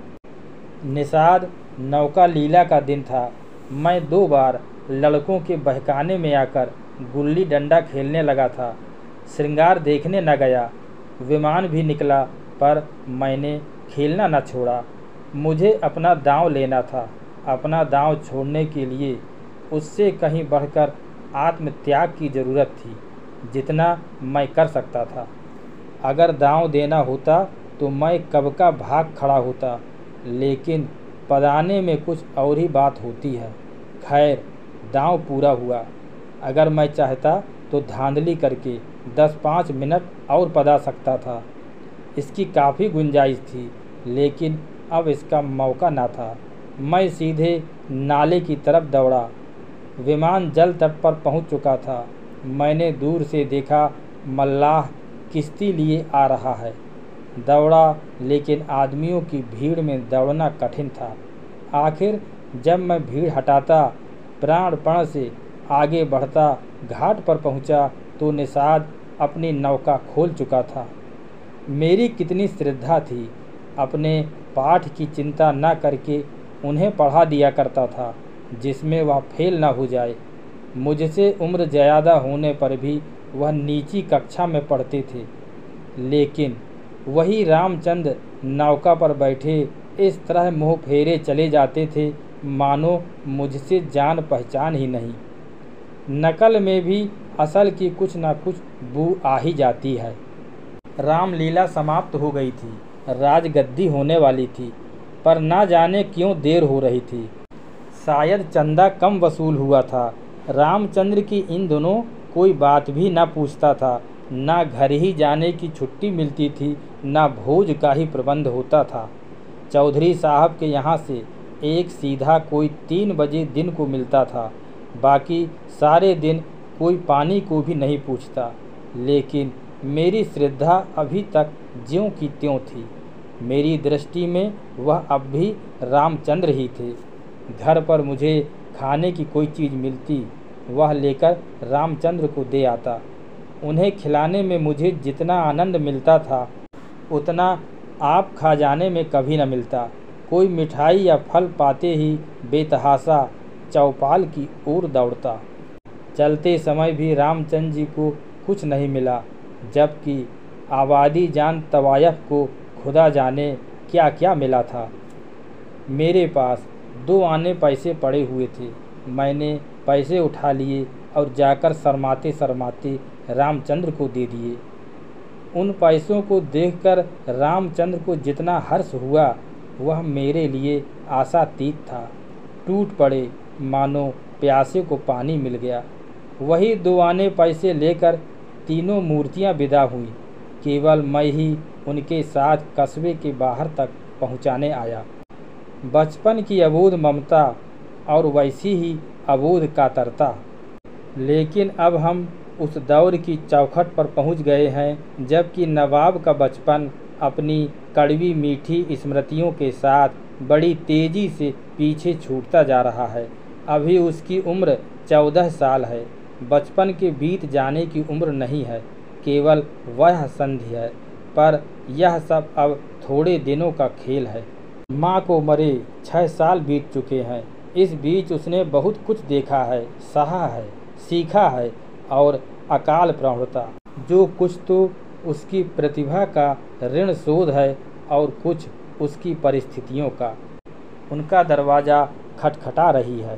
निषाद नौका लीला का दिन था। मैं 2 बार लड़कों के बहकाने में आकर गुल्ली डंडा खेलने लगा था। श्रृंगार देखने न गया। विमान भी निकला पर मैंने खेलना न छोड़ा। मुझे अपना दांव लेना था। अपना दांव छोड़ने के लिए उससे कहीं बढ़कर आत्मत्याग की ज़रूरत थी, जितना मैं कर सकता था। अगर दांव देना होता तो मैं कब का भाग खड़ा होता, लेकिन पदाने में कुछ और ही बात होती है। खैर, दांव पूरा हुआ। अगर मैं चाहता तो धांधली करके 10-5 मिनट और पदा सकता था। इसकी काफ़ी गुंजाइश थी, लेकिन अब इसका मौका न था। मैं सीधे नाले की तरफ दौड़ा। विमान जल तट पर पहुंच चुका था। मैंने दूर से देखा मल्लाह किश्ती लिए आ रहा है। दौड़ा, लेकिन आदमियों की भीड़ में दौड़ना कठिन था। आखिर जब मैं भीड़ हटाता, प्राणपण से आगे बढ़ता, घाट पर पहुंचा तो निषाद अपनी नौका खोल चुका था। मेरी कितनी श्रद्धा थी। अपने पाठ की चिंता न करके उन्हें पढ़ा दिया करता था, जिसमें वह फेल न हो जाए। मुझसे उम्र ज़्यादा होने पर भी वह नीची कक्षा में पढ़ते थे, लेकिन वही रामचंद्र नौका पर बैठे इस तरह मुँह फेरे चले जाते थे मानो मुझसे जान पहचान ही नहीं। नकल में भी असल की कुछ न कुछ बू आ ही जाती है। रामलीला समाप्त हो गई थी। राजगद्दी होने वाली थी, पर ना जाने क्यों देर हो रही थी। शायद चंदा कम वसूल हुआ था। रामचंद्र की इन दिनों कोई बात भी ना पूछता था। ना घर ही जाने की छुट्टी मिलती थी, ना भोज का ही प्रबंध होता था। चौधरी साहब के यहाँ से एक सीधा कोई 3 बजे दिन को मिलता था। बाकी सारे दिन कोई पानी को भी नहीं पूछता। लेकिन मेरी श्रद्धा अभी तक ज्यों की त्यों थी। मेरी दृष्टि में वह अब भी रामचंद्र ही थे। घर पर मुझे खाने की कोई चीज़ मिलती, वह लेकर रामचंद्र को दे आता। उन्हें खिलाने में मुझे जितना आनंद मिलता था, उतना आप खा जाने में कभी न मिलता। कोई मिठाई या फल पाते ही बेतहाशा चौपाल की ओर दौड़ता। चलते समय भी रामचंद्र जी को कुछ नहीं मिला, जबकि आबादी जान तवायफ को खुदा जाने क्या क्या मिला था। मेरे पास 2 आने पैसे पड़े हुए थे। मैंने पैसे उठा लिए और जाकर शर्माते शर्माते रामचंद्र को दे दिए। उन पैसों को देखकर रामचंद्र को जितना हर्ष हुआ, वह मेरे लिए आशातीत था। टूट पड़े मानो प्यासे को पानी मिल गया। वही 2 आने पैसे लेकर तीनों मूर्तियां विदा हुईं। केवल मैं ही उनके साथ कस्बे के बाहर तक पहुंचाने आया। बचपन की अबोध ममता और वैसी ही अबोध कातरता। लेकिन अब हम उस दौर की चौखट पर पहुंच गए हैं जबकि नवाब का बचपन अपनी कड़वी मीठी स्मृतियों के साथ बड़ी तेज़ी से पीछे छूटता जा रहा है। अभी उसकी उम्र 14 साल है। बचपन के बीत जाने की उम्र नहीं है, केवल वह संधि है। पर यह सब अब थोड़े दिनों का खेल है। माँ को मरे 6 साल बीत चुके हैं। इस बीच उसने बहुत कुछ देखा है, सहा है, सीखा है और अकाल प्रौढ़ता। जो कुछ तो उसकी प्रतिभा का ऋण शोध है और कुछ उसकी परिस्थितियों का। उनका दरवाज़ा खटखटा रही है।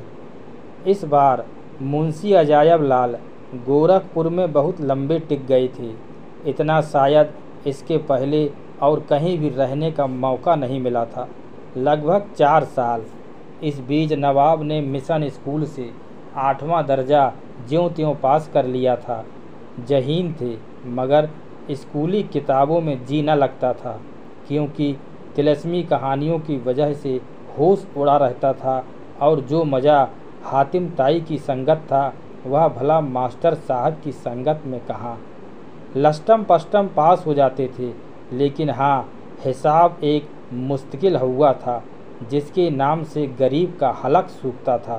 इस बार मुंशी अजायब लाल गोरखपुर में बहुत लंबे टिक गए थे। इतना शायद इसके पहले और कहीं भी रहने का मौका नहीं मिला था। लगभग 4 साल। इस बीच नवाब ने मिशन स्कूल से 8वां दर्जा ज्यों-त्यों पास कर लिया था। जहीन थे, मगर स्कूली किताबों में जी न लगता था, क्योंकि तिलस्मी कहानियों की वजह से होश उड़ा रहता था और जो मज़ा हातिम ताई की संगत था वह भला मास्टर साहब की संगत में कहाँ। लस्टम पस्टम पास हो जाते थे, लेकिन हाँ, हिसाब एक मुश्किल हुआ था जिसके नाम से गरीब का हलक सूखता था।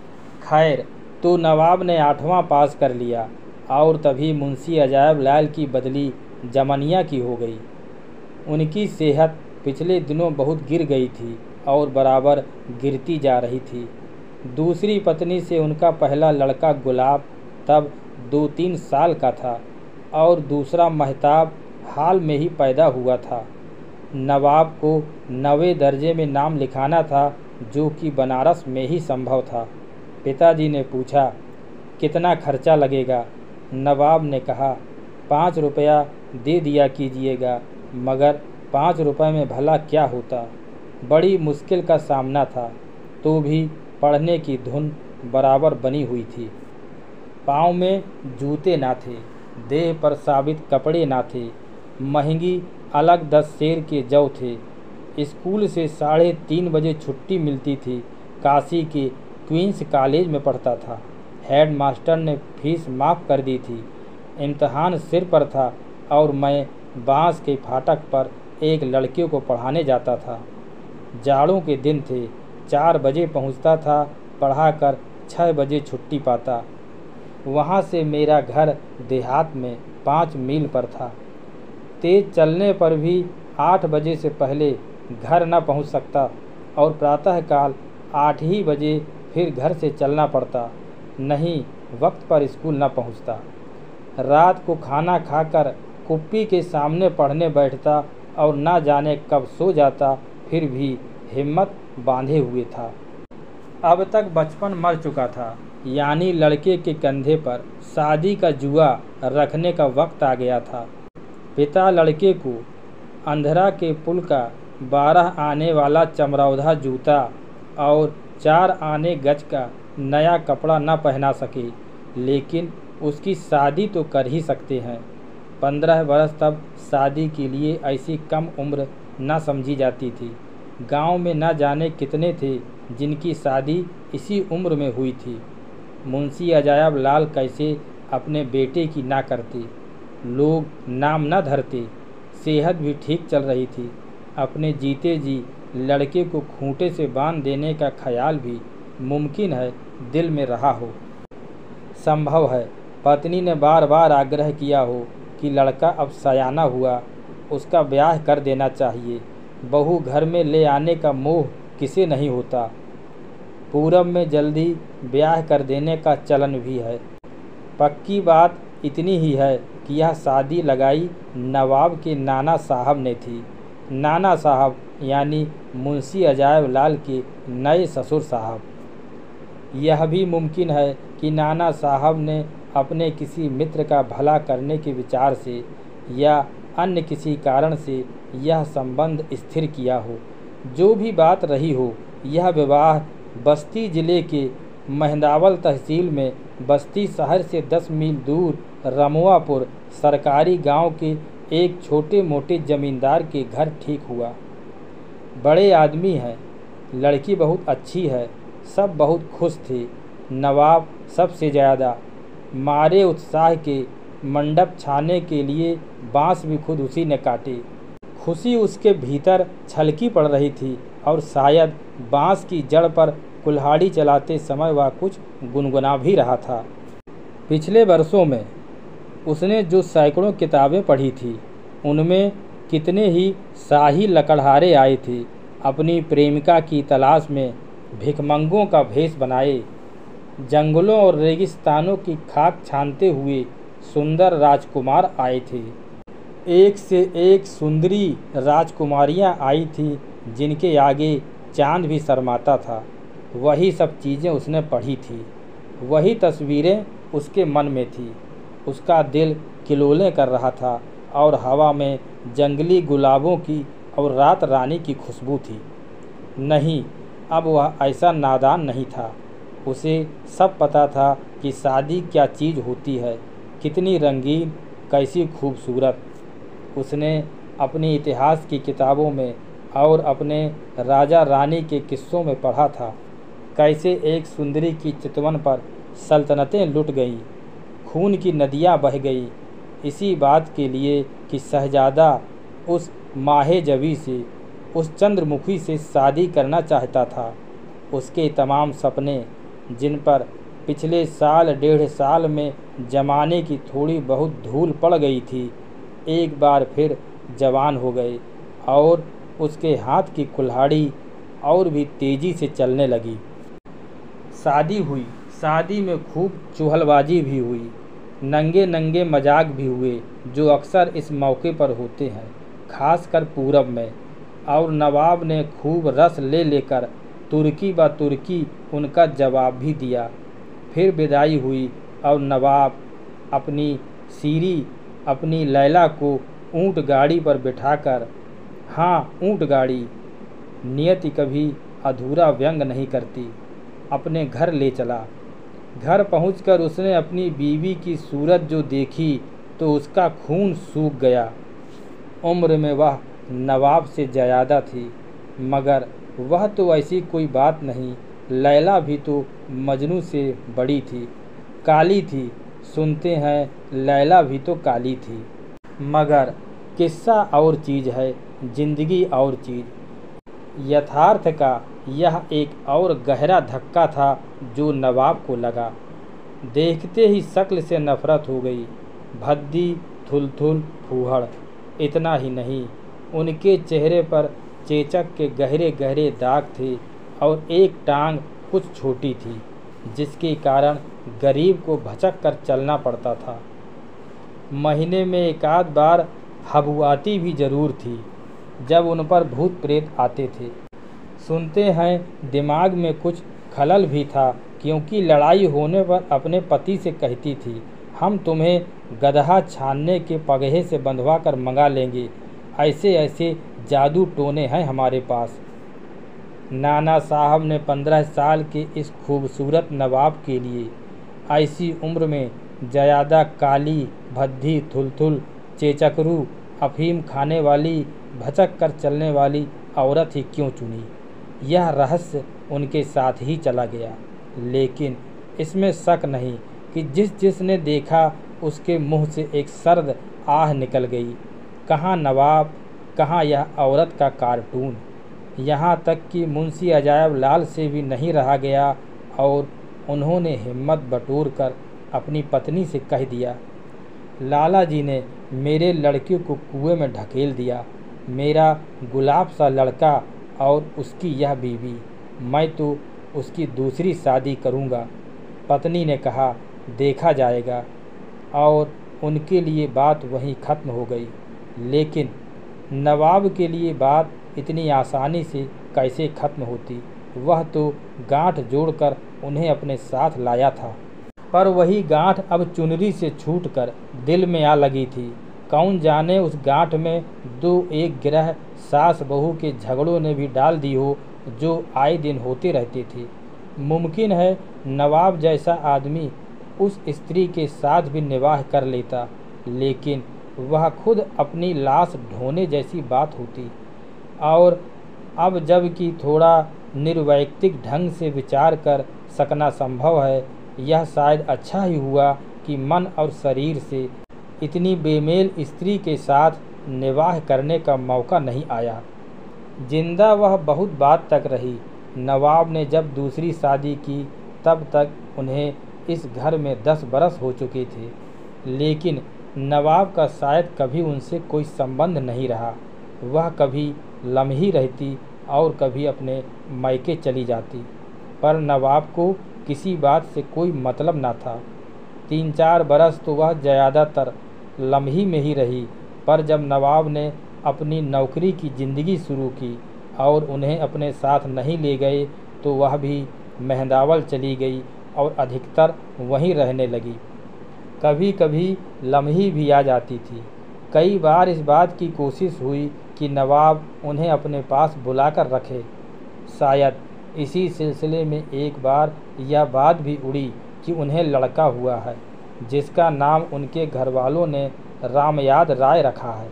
खैर, तो नवाब ने 8वां पास कर लिया और तभी मुंशी अजायब लाल की बदली जमनिया की हो गई। उनकी सेहत पिछले दिनों बहुत गिर गई थी और बराबर गिरती जा रही थी। दूसरी पत्नी से उनका पहला लड़का गुलाब तब 2-3 साल का था और दूसरा महताब हाल में ही पैदा हुआ था। नवाब को 9वें दर्जे में नाम लिखाना था, जो कि बनारस में ही संभव था। पिताजी ने पूछा, कितना खर्चा लगेगा? नवाब ने कहा, 5 रुपया दे दिया कीजिएगा। मगर 5 रुपये में भला क्या होता। बड़ी मुश्किल का सामना था, तो भी पढ़ने की धुन बराबर बनी हुई थी। पाँव में जूते ना थे, देह पर साबित कपड़े ना थे, महंगी अलग 10 सेर के जौ थे। स्कूल से 3:30 बजे छुट्टी मिलती थी। काशी के क्वींस कॉलेज में पढ़ता था। हेड मास्टर ने फीस माफ़ कर दी थी। इम्तहान सिर पर था और मैं बांस के फाटक पर एक लड़के को पढ़ाने जाता था। जाड़ों के दिन थे। 4 बजे पहुंचता था, पढ़ाकर 6 बजे छुट्टी पाता। वहां से मेरा घर देहात में 5 मील पर था। तेज़ चलने पर भी 8 बजे से पहले घर न पहुंच सकता और प्रातःकाल 8 ही बजे फिर घर से चलना पड़ता, नहीं वक्त पर स्कूल न पहुंचता। रात को खाना खाकर कुप्पी के सामने पढ़ने बैठता और न जाने कब सो जाता, फिर भी हिम्मत बांधे हुए था। अब तक बचपन मर चुका था, यानी लड़के के कंधे पर शादी का जुआ रखने का वक्त आ गया था। पिता लड़के को अंधरा के पुल का 12 आने वाला चमरौधा जूता और 4 आने गज का नया कपड़ा न पहना सके, लेकिन उसकी शादी तो कर ही सकते हैं। 15 बरस तब शादी के लिए ऐसी कम उम्र न समझी जाती थी। गांव में न जाने कितने थे जिनकी शादी इसी उम्र में हुई थी। मुंशी अजायब लाल कैसे अपने बेटे की ना करते, लोग नाम न धरते। सेहत भी ठीक चल रही थी। अपने जीते जी लड़के को खूंटे से बांध देने का ख्याल भी मुमकिन है दिल में रहा हो, संभव है। पत्नी ने बार बार आग्रह किया हो कि लड़का अब सयाना हुआ, उसका ब्याह कर देना चाहिए। बहू घर में ले आने का मोह किसे नहीं होता। पूरब में जल्दी ब्याह कर देने का चलन भी है। पक्की बात इतनी ही है कि यह शादी लगाई नवाब के नाना साहब ने थी। नाना साहब यानी मुंशी अजायब लाल के नए ससुर साहब। यह भी मुमकिन है कि नाना साहब ने अपने किसी मित्र का भला करने के विचार से या अन्य किसी कारण से यह संबंध स्थिर किया हो। जो भी बात रही हो, यह विवाह बस्ती जिले के मेहंदावल तहसील में बस्ती शहर से 10 मील दूर रमुआपुर सरकारी गांव के एक छोटे मोटे जमींदार के घर ठीक हुआ। बड़े आदमी हैं, लड़की बहुत अच्छी है, सब बहुत खुश थे। नवाब सबसे ज़्यादा। मारे उत्साह के मंडप छाने के लिए बांस भी खुद उसी ने काटे। खुशी उसके भीतर छलकी पड़ रही थी और शायद बांस की जड़ पर कुल्हाड़ी चलाते समय वह कुछ गुनगुना भी रहा था। पिछले वर्षों में उसने जो सैकड़ों किताबें पढ़ी थी, उनमें कितने ही शाही लकड़हारे आए थे अपनी प्रेमिका की तलाश में, भिखमंगों का भेष बनाए। जंगलों और रेगिस्तानों की खाक छानते हुए सुंदर राजकुमार आए थे। एक से एक सुंदरी राजकुमारियां आई थीं जिनके आगे चांद भी शर्माता था। वही सब चीज़ें उसने पढ़ी थी, वही तस्वीरें उसके मन में थी। उसका दिल किलोलें कर रहा था और हवा में जंगली गुलाबों की और रात रानी की खुशबू थी। नहीं, अब वह ऐसा नादान नहीं था। उसे सब पता था कि शादी क्या चीज़ होती है, कितनी रंगीन, कैसी खूबसूरत। उसने अपने इतिहास की किताबों में और अपने राजा रानी के किस्सों में पढ़ा था, कैसे एक सुंदरी की चितवन पर सल्तनतें लुट गईं, खून की नदियाँ बह गई, इसी बात के लिए कि शहजादा उस माहे जबी से, उस चंद्रमुखी से शादी करना चाहता था। उसके तमाम सपने, जिन पर पिछले साल डेढ़ साल में जमाने की थोड़ी बहुत धूल पड़ गई थी, एक बार फिर जवान हो गए और उसके हाथ की कुल्हाड़ी और भी तेज़ी से चलने लगी। शादी हुई। शादी में खूब चुहलबाजी भी हुई, नंगे नंगे मजाक भी हुए जो अक्सर इस मौके पर होते हैं, खासकर पूरब में। और नवाब ने खूब रस ले लेकर तुर्की ब तुर्की उनका जवाब भी दिया। फिर विदाई हुई और नवाब अपनी सीरी, अपनी लैला को ऊँट गाड़ी पर बिठाकर, हाँ ऊँट गाड़ी, नियति कभी अधूरा व्यंग नहीं करती, अपने घर ले चला। घर पहुंचकर उसने अपनी बीवी की सूरत जो देखी तो उसका खून सूख गया। उम्र में वह नवाब से ज़्यादा थी, मगर वह तो ऐसी कोई बात नहीं। लैला भी तो मजनू से बड़ी थी, काली थी। सुनते हैं लैला भी तो काली थी। मगर किस्सा और चीज़ है, जिंदगी और चीज़। यथार्थ का यह एक और गहरा धक्का था जो नवाब को लगा। देखते ही शक्ल से नफरत हो गई। भद्दी, थुलथुल, फूहड़। इतना ही नहीं, उनके चेहरे पर चेचक के गहरे गहरे दाग थे और एक टांग कुछ छोटी थी, जिसके कारण गरीब को भचक कर चलना पड़ता था। महीने में एक आध बार हबुआती भी जरूर थी, जब उन पर भूत प्रेत आते थे। सुनते हैं दिमाग में कुछ खलल भी था, क्योंकि लड़ाई होने पर अपने पति से कहती थी, हम तुम्हें गदहा छानने के पगहे से बंधवा कर मंगा लेंगे, ऐसे ऐसे जादू टोने हैं हमारे पास। नाना साहब ने 15 साल के इस खूबसूरत नवाब के लिए ऐसी उम्र में ज़्यादा काली, भद्दी, थुलथुल, चेचकरू, अफीम खाने वाली, भचक कर चलने वाली औरत ही क्यों चुनी? यह रहस्य उनके साथ ही चला गया। लेकिन इसमें शक नहीं कि जिसने देखा उसके मुंह से एक सर्द आह निकल गई। कहाँ नवाब, कहाँ यह औरत का कार्टून। यहाँ तक कि मुंशी अजायब लाल से भी नहीं रहा गया और उन्होंने हिम्मत बटोर कर अपनी पत्नी से कह दिया, लाला जी ने मेरे लड़के को कुएं में ढकेल दिया। मेरा गुलाब सा लड़का और उसकी यह बीवी, मैं तो उसकी दूसरी शादी करूँगा। पत्नी ने कहा, देखा जाएगा, और उनके लिए बात वहीं ख़त्म हो गई। लेकिन नवाब के लिए बात इतनी आसानी से कैसे ख़त्म होती? वह तो गांठ जोड़कर उन्हें अपने साथ लाया था, पर वही गांठ अब चुनरी से छूटकर दिल में आ लगी थी। कौन जाने उस गांठ में दो एक गिरह सास बहू के झगड़ों ने भी डाल दी हो, जो आए दिन होते रहते थे। मुमकिन है नवाब जैसा आदमी उस स्त्री के साथ भी निवाह कर लेता, लेकिन वह खुद अपनी लाश ढोने जैसी बात होती। और अब जबकि थोड़ा निर्वैयक्तिक ढंग से विचार कर सकना संभव है, यह शायद अच्छा ही हुआ कि मन और शरीर से इतनी बेमेल स्त्री के साथ निवाह करने का मौका नहीं आया। जिंदा वह बहुत बात तक रही। नवाब ने जब दूसरी शादी की तब तक उन्हें इस घर में 10 बरस हो चुके थे, लेकिन नवाब का शायद कभी उनसे कोई संबंध नहीं रहा। वह कभी लम्ही रहती और कभी अपने मायके चली जाती, पर नवाब को किसी बात से कोई मतलब न था। 3-4 बरस तो वह ज़्यादातर लम्ही में ही रही, पर जब नवाब ने अपनी नौकरी की ज़िंदगी शुरू की और उन्हें अपने साथ नहीं ले गए तो वह भी मेहंदावल चली गई और अधिकतर वहीं रहने लगी। कभी कभी लम्ही भी आ जाती थी। कई बार इस बात की कोशिश हुई कि नवाब उन्हें अपने पास बुलाकर रखे। शायद इसी सिलसिले में एक बार यह बात भी उड़ी कि उन्हें लड़का हुआ है जिसका नाम उनके घरवालों ने रामयाद राय रखा है।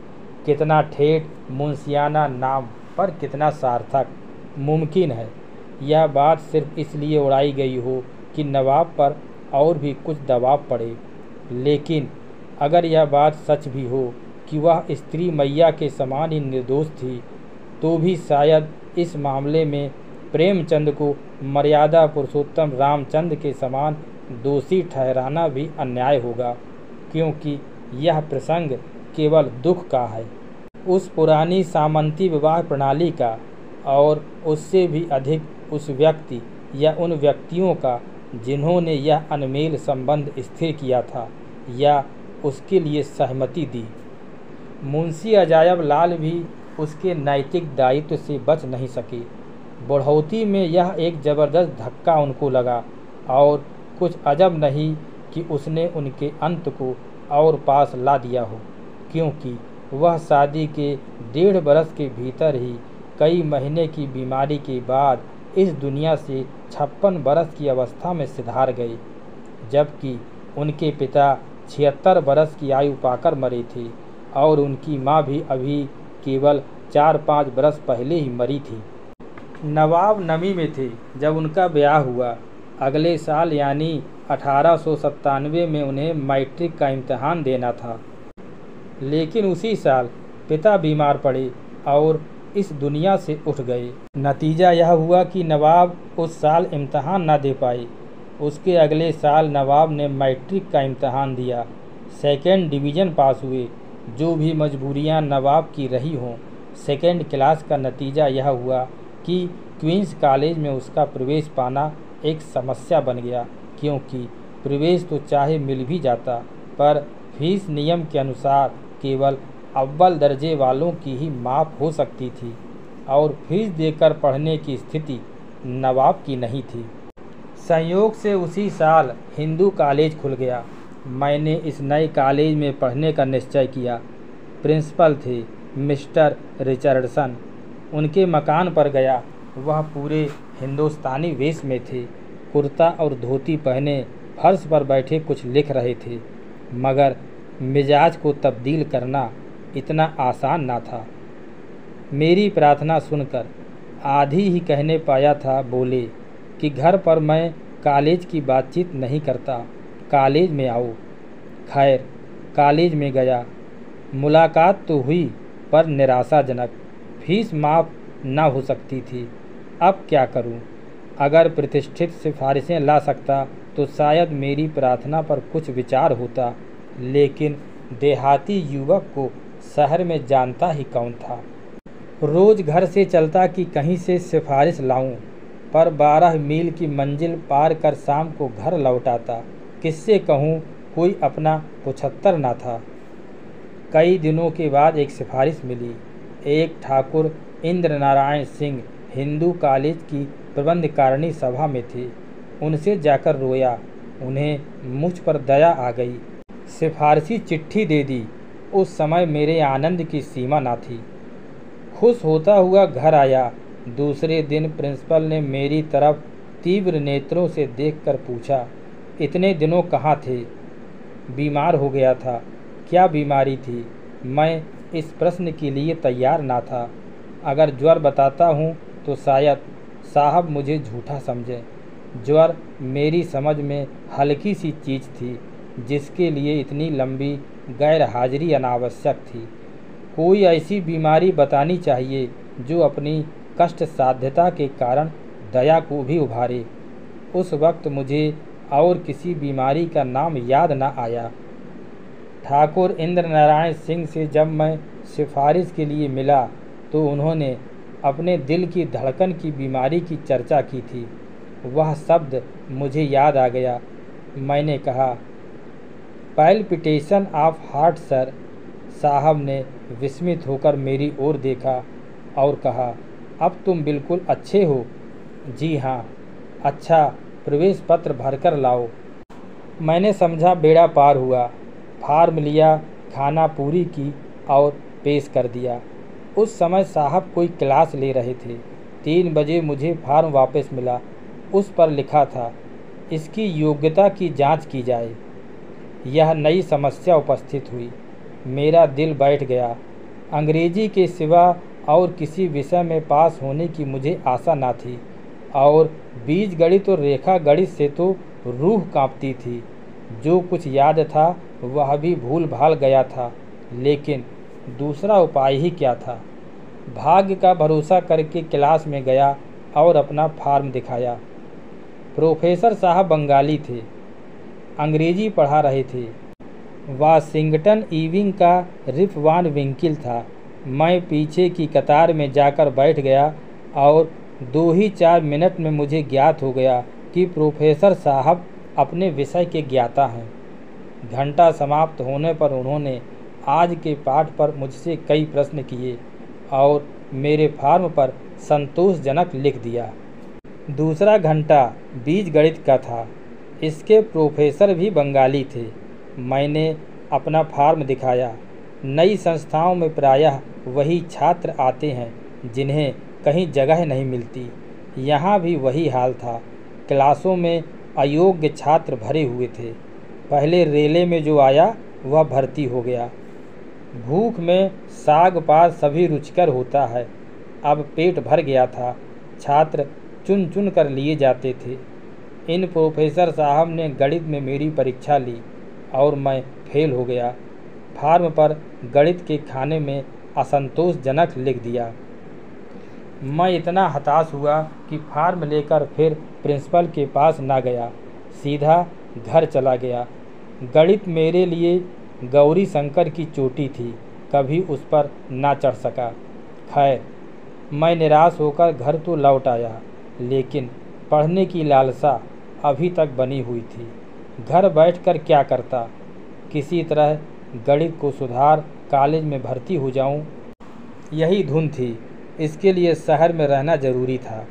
कितना ठेठ मुंशियाना नाम, पर कितना सार्थक। मुमकिन है यह बात सिर्फ इसलिए उड़ाई गई हो कि नवाब पर और भी कुछ दबाव पड़े, लेकिन अगर यह बात सच भी हो कि वह स्त्री मैया के समान ही निर्दोष थी, तो भी शायद इस मामले में प्रेमचंद को मर्यादा पुरुषोत्तम रामचंद्र के समान दोषी ठहराना भी अन्याय होगा, क्योंकि यह प्रसंग केवल दुख का है, उस पुरानी सामंती विवाह प्रणाली का, और उससे भी अधिक उस व्यक्ति या उन व्यक्तियों का जिन्होंने यह अनमेल संबंध स्थिर किया था या उसके लिए सहमति दी। मुंशी अजायब लाल भी उसके नैतिक दायित्व से बच नहीं सके। बुढ़ौती में यह एक ज़बरदस्त धक्का उनको लगा, और कुछ अजब नहीं कि उसने उनके अंत को और पास ला दिया हो, क्योंकि वह शादी के 1.5 बरस के भीतर ही कई महीने की बीमारी के बाद इस दुनिया से 56 बरस की अवस्था में सिधार गए, जबकि उनके पिता 76 बरस की आयु पाकर मरे थे और उनकी माँ भी अभी केवल 4-5 बरस पहले ही मरी थी। नवाब नवी में थे जब उनका ब्याह हुआ। अगले साल यानी 1897 में उन्हें मैट्रिक का इम्तहान देना था, लेकिन उसी साल पिता बीमार पड़े और इस दुनिया से उठ गए। नतीजा यह हुआ कि नवाब उस साल इम्तहान न दे पाए। उसके अगले साल नवाब ने मैट्रिक का इम्तहान दिया, 2nd डिवीज़न पास हुए। जो भी मजबूरियां नवाब की रही हों, 2nd क्लास का नतीजा यह हुआ कि क्वींस कॉलेज में उसका प्रवेश पाना एक समस्या बन गया, क्योंकि प्रवेश तो चाहे मिल भी जाता, पर फीस नियम के अनुसार केवल अव्वल दर्जे वालों की ही माफ़ हो सकती थी, और फीस देकर पढ़ने की स्थिति नवाब की नहीं थी। संयोग से उसी साल हिंदू कॉलेज खुल गया। मैंने इस नए कॉलेज में पढ़ने का निश्चय किया। प्रिंसिपल थे मिस्टर रिचर्डसन। उनके मकान पर गया। वह पूरे हिंदुस्तानी वेश में थे, कुर्ता और धोती पहने फर्श पर बैठे कुछ लिख रहे थे, मगर मिजाज को तब्दील करना इतना आसान ना था। मेरी प्रार्थना सुनकर आधी ही कहने पाया था बोले कि घर पर मैं कॉलेज की बातचीत नहीं करता, कॉलेज में आओ। खैर कॉलेज में गया। मुलाकात तो हुई, पर निराशाजनक। फीस माफ़ ना हो सकती थी। अब क्या करूं? अगर प्रतिष्ठित सिफारिशें ला सकता तो शायद मेरी प्रार्थना पर कुछ विचार होता, लेकिन देहाती युवक को शहर में जानता ही कौन था। रोज़ घर से चलता कि कहीं से सिफारिश लाऊं, पर 12 मील की मंजिल पार कर शाम को घर लौट आता। किससे कहूँ, कोई अपना 75 ना था। कई दिनों के बाद एक सिफारिश मिली। एक ठाकुर इंद्र नारायण सिंह हिंदू कॉलेज की प्रबंधकारिणी सभा में थे। उनसे जाकर रोया। उन्हें मुझ पर दया आ गई। सिफारशी चिट्ठी दे दी। उस समय मेरे आनंद की सीमा ना थी। खुश होता हुआ घर आया। दूसरे दिन प्रिंसिपल ने मेरी तरफ तीव्र नेत्रों से देखकर पूछा, इतने दिनों कहाँ थे? बीमार हो गया था। क्या बीमारी थी? मैं इस प्रश्न के लिए तैयार ना था। अगर ज्वर बताता हूँ तो शायद साहब मुझे झूठा समझें। ज्वर मेरी समझ में हल्की सी चीज़ थी जिसके लिए इतनी लंबी गैर हाजिरी अनावश्यक थी। कोई ऐसी बीमारी बतानी चाहिए जो अपनी कष्ट साध्यता के कारण दया को भी उभारे। उस वक्त मुझे और किसी बीमारी का नाम याद न आया। ठाकुर इंद्र नारायण सिंह से जब मैं सिफारिश के लिए मिला तो उन्होंने अपने दिल की धड़कन की बीमारी की चर्चा की थी। वह शब्द मुझे याद आ गया। मैंने कहा, पैल्पिटेशन ऑफ हार्ट सर। साहब ने विस्मित होकर मेरी ओर देखा और कहा, अब तुम बिल्कुल अच्छे हो? जी हाँ। अच्छा, प्रवेश पत्र भरकर लाओ। मैंने समझा बेड़ा पार हुआ। फार्म लिया, खाना पूरी की और पेश कर दिया। उस समय साहब कोई क्लास ले रहे थे। 3 बजे मुझे फार्म वापस मिला। उस पर लिखा था, इसकी योग्यता की जांच की जाए। यह नई समस्या उपस्थित हुई। मेरा दिल बैठ गया। अंग्रेजी के सिवा और किसी विषय में पास होने की मुझे आशा न थी और बीजगणित और रेखा गणित से तो रूह कांपती थी। जो कुछ याद था वह भी भूल भाल गया था, लेकिन दूसरा उपाय ही क्या था? भाग्य का भरोसा करके क्लास में गया और अपना फार्म दिखाया। प्रोफेसर साहब बंगाली थे, अंग्रेजी पढ़ा रहे थे। वाशिंगटन इविंग का रिप वान विंकिल था। मैं पीछे की कतार में जाकर बैठ गया और 2 ही 4 मिनट में मुझे ज्ञात हो गया कि प्रोफेसर साहब अपने विषय के ज्ञाता हैं। घंटा समाप्त होने पर उन्होंने आज के पाठ पर मुझसे कई प्रश्न किए और मेरे फार्म पर संतोषजनक लिख दिया। दूसरा घंटा बीजगणित का था। इसके प्रोफेसर भी बंगाली थे। मैंने अपना फार्म दिखाया। नई संस्थाओं में प्रायः वही छात्र आते हैं जिन्हें कहीं जगह नहीं मिलती। यहाँ भी वही हाल था। क्लासों में अयोग्य छात्र भरे हुए थे। पहले रेले में जो आया वह भर्ती हो गया। भूख में साग पात सभी रुचिकर होता है। अब पेट भर गया था। छात्र चुन चुन कर लिए जाते थे। इन प्रोफेसर साहब ने गणित में मेरी परीक्षा ली और मैं फेल हो गया। फार्म पर गणित के खाने में असंतोषजनक लिख दिया। मैं इतना हताश हुआ कि फार्म लेकर फिर प्रिंसिपल के पास ना गया, सीधा घर चला गया। गणित मेरे लिए गौरी शंकर की चोटी थी, कभी उस पर ना चढ़ सका। खैर, मैं निराश होकर घर तो लौट आया, लेकिन पढ़ने की लालसा अभी तक बनी हुई थी। घर बैठकर क्या करता? किसी तरह गणित को सुधार कॉलेज में भर्ती हो जाऊं, यही धुन थी। इसके लिए शहर में रहना जरूरी था।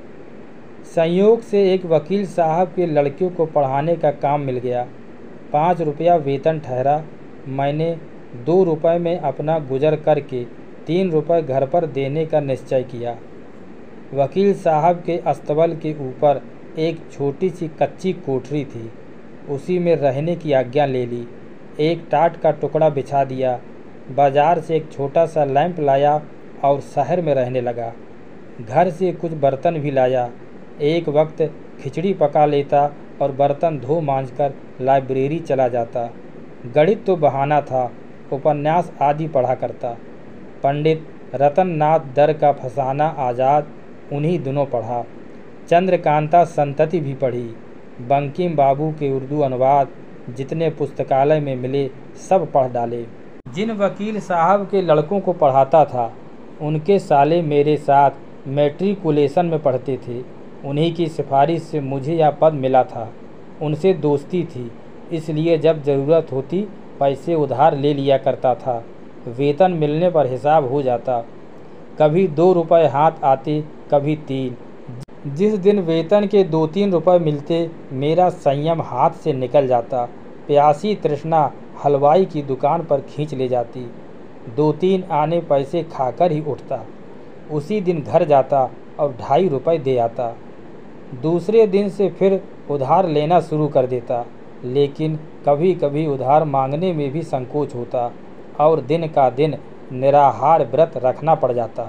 संयोग से एक वकील साहब के लड़कियों को पढ़ाने का काम मिल गया। 5 रुपया वेतन ठहरा। मैंने 2 रुपये में अपना गुजर करके 3 रुपये घर पर देने का निश्चय किया। वकील साहब के अस्तबल के ऊपर एक छोटी सी कच्ची कोठरी थी, उसी में रहने की आज्ञा ले ली। एक टाट का टुकड़ा बिछा दिया। बाजार से एक छोटा सा लैंप लाया और शहर में रहने लगा। घर से कुछ बर्तन भी लाया। एक वक्त खिचड़ी पका लेता और बर्तन धो मांजकर लाइब्रेरी चला जाता। गणित तो बहाना था, उपन्यास आदि पढ़ा करता। पंडित रतन नाथ दर का फसाना आज़ाद उन्हीं दिनों पढ़ा। चंद्रकांता संतति भी पढ़ी। बंकिम बाबू के उर्दू अनुवाद जितने पुस्तकालय में मिले सब पढ़ डाले। जिन वकील साहब के लड़कों को पढ़ाता था उनके साले मेरे साथ मैट्रिकुलेशन में पढ़ते थे। उन्हीं की सिफारिश से मुझे यह पद मिला था। उनसे दोस्ती थी, इसलिए जब ज़रूरत होती पैसे उधार ले लिया करता था। वेतन मिलने पर हिसाब हो जाता। कभी 2 रुपये हाथ आते, कभी 3। जिस दिन वेतन के 2-3 रुपये मिलते, मेरा संयम हाथ से निकल जाता। प्यासी तृष्णा हलवाई की दुकान पर खींच ले जाती। 2-3 आने पैसे खाकर ही उठता। उसी दिन घर जाता और 2.5 रुपये दे आता। दूसरे दिन से फिर उधार लेना शुरू कर देता, लेकिन कभी कभी उधार मांगने में भी संकोच होता और दिन का दिन निराहार व्रत रखना पड़ जाता।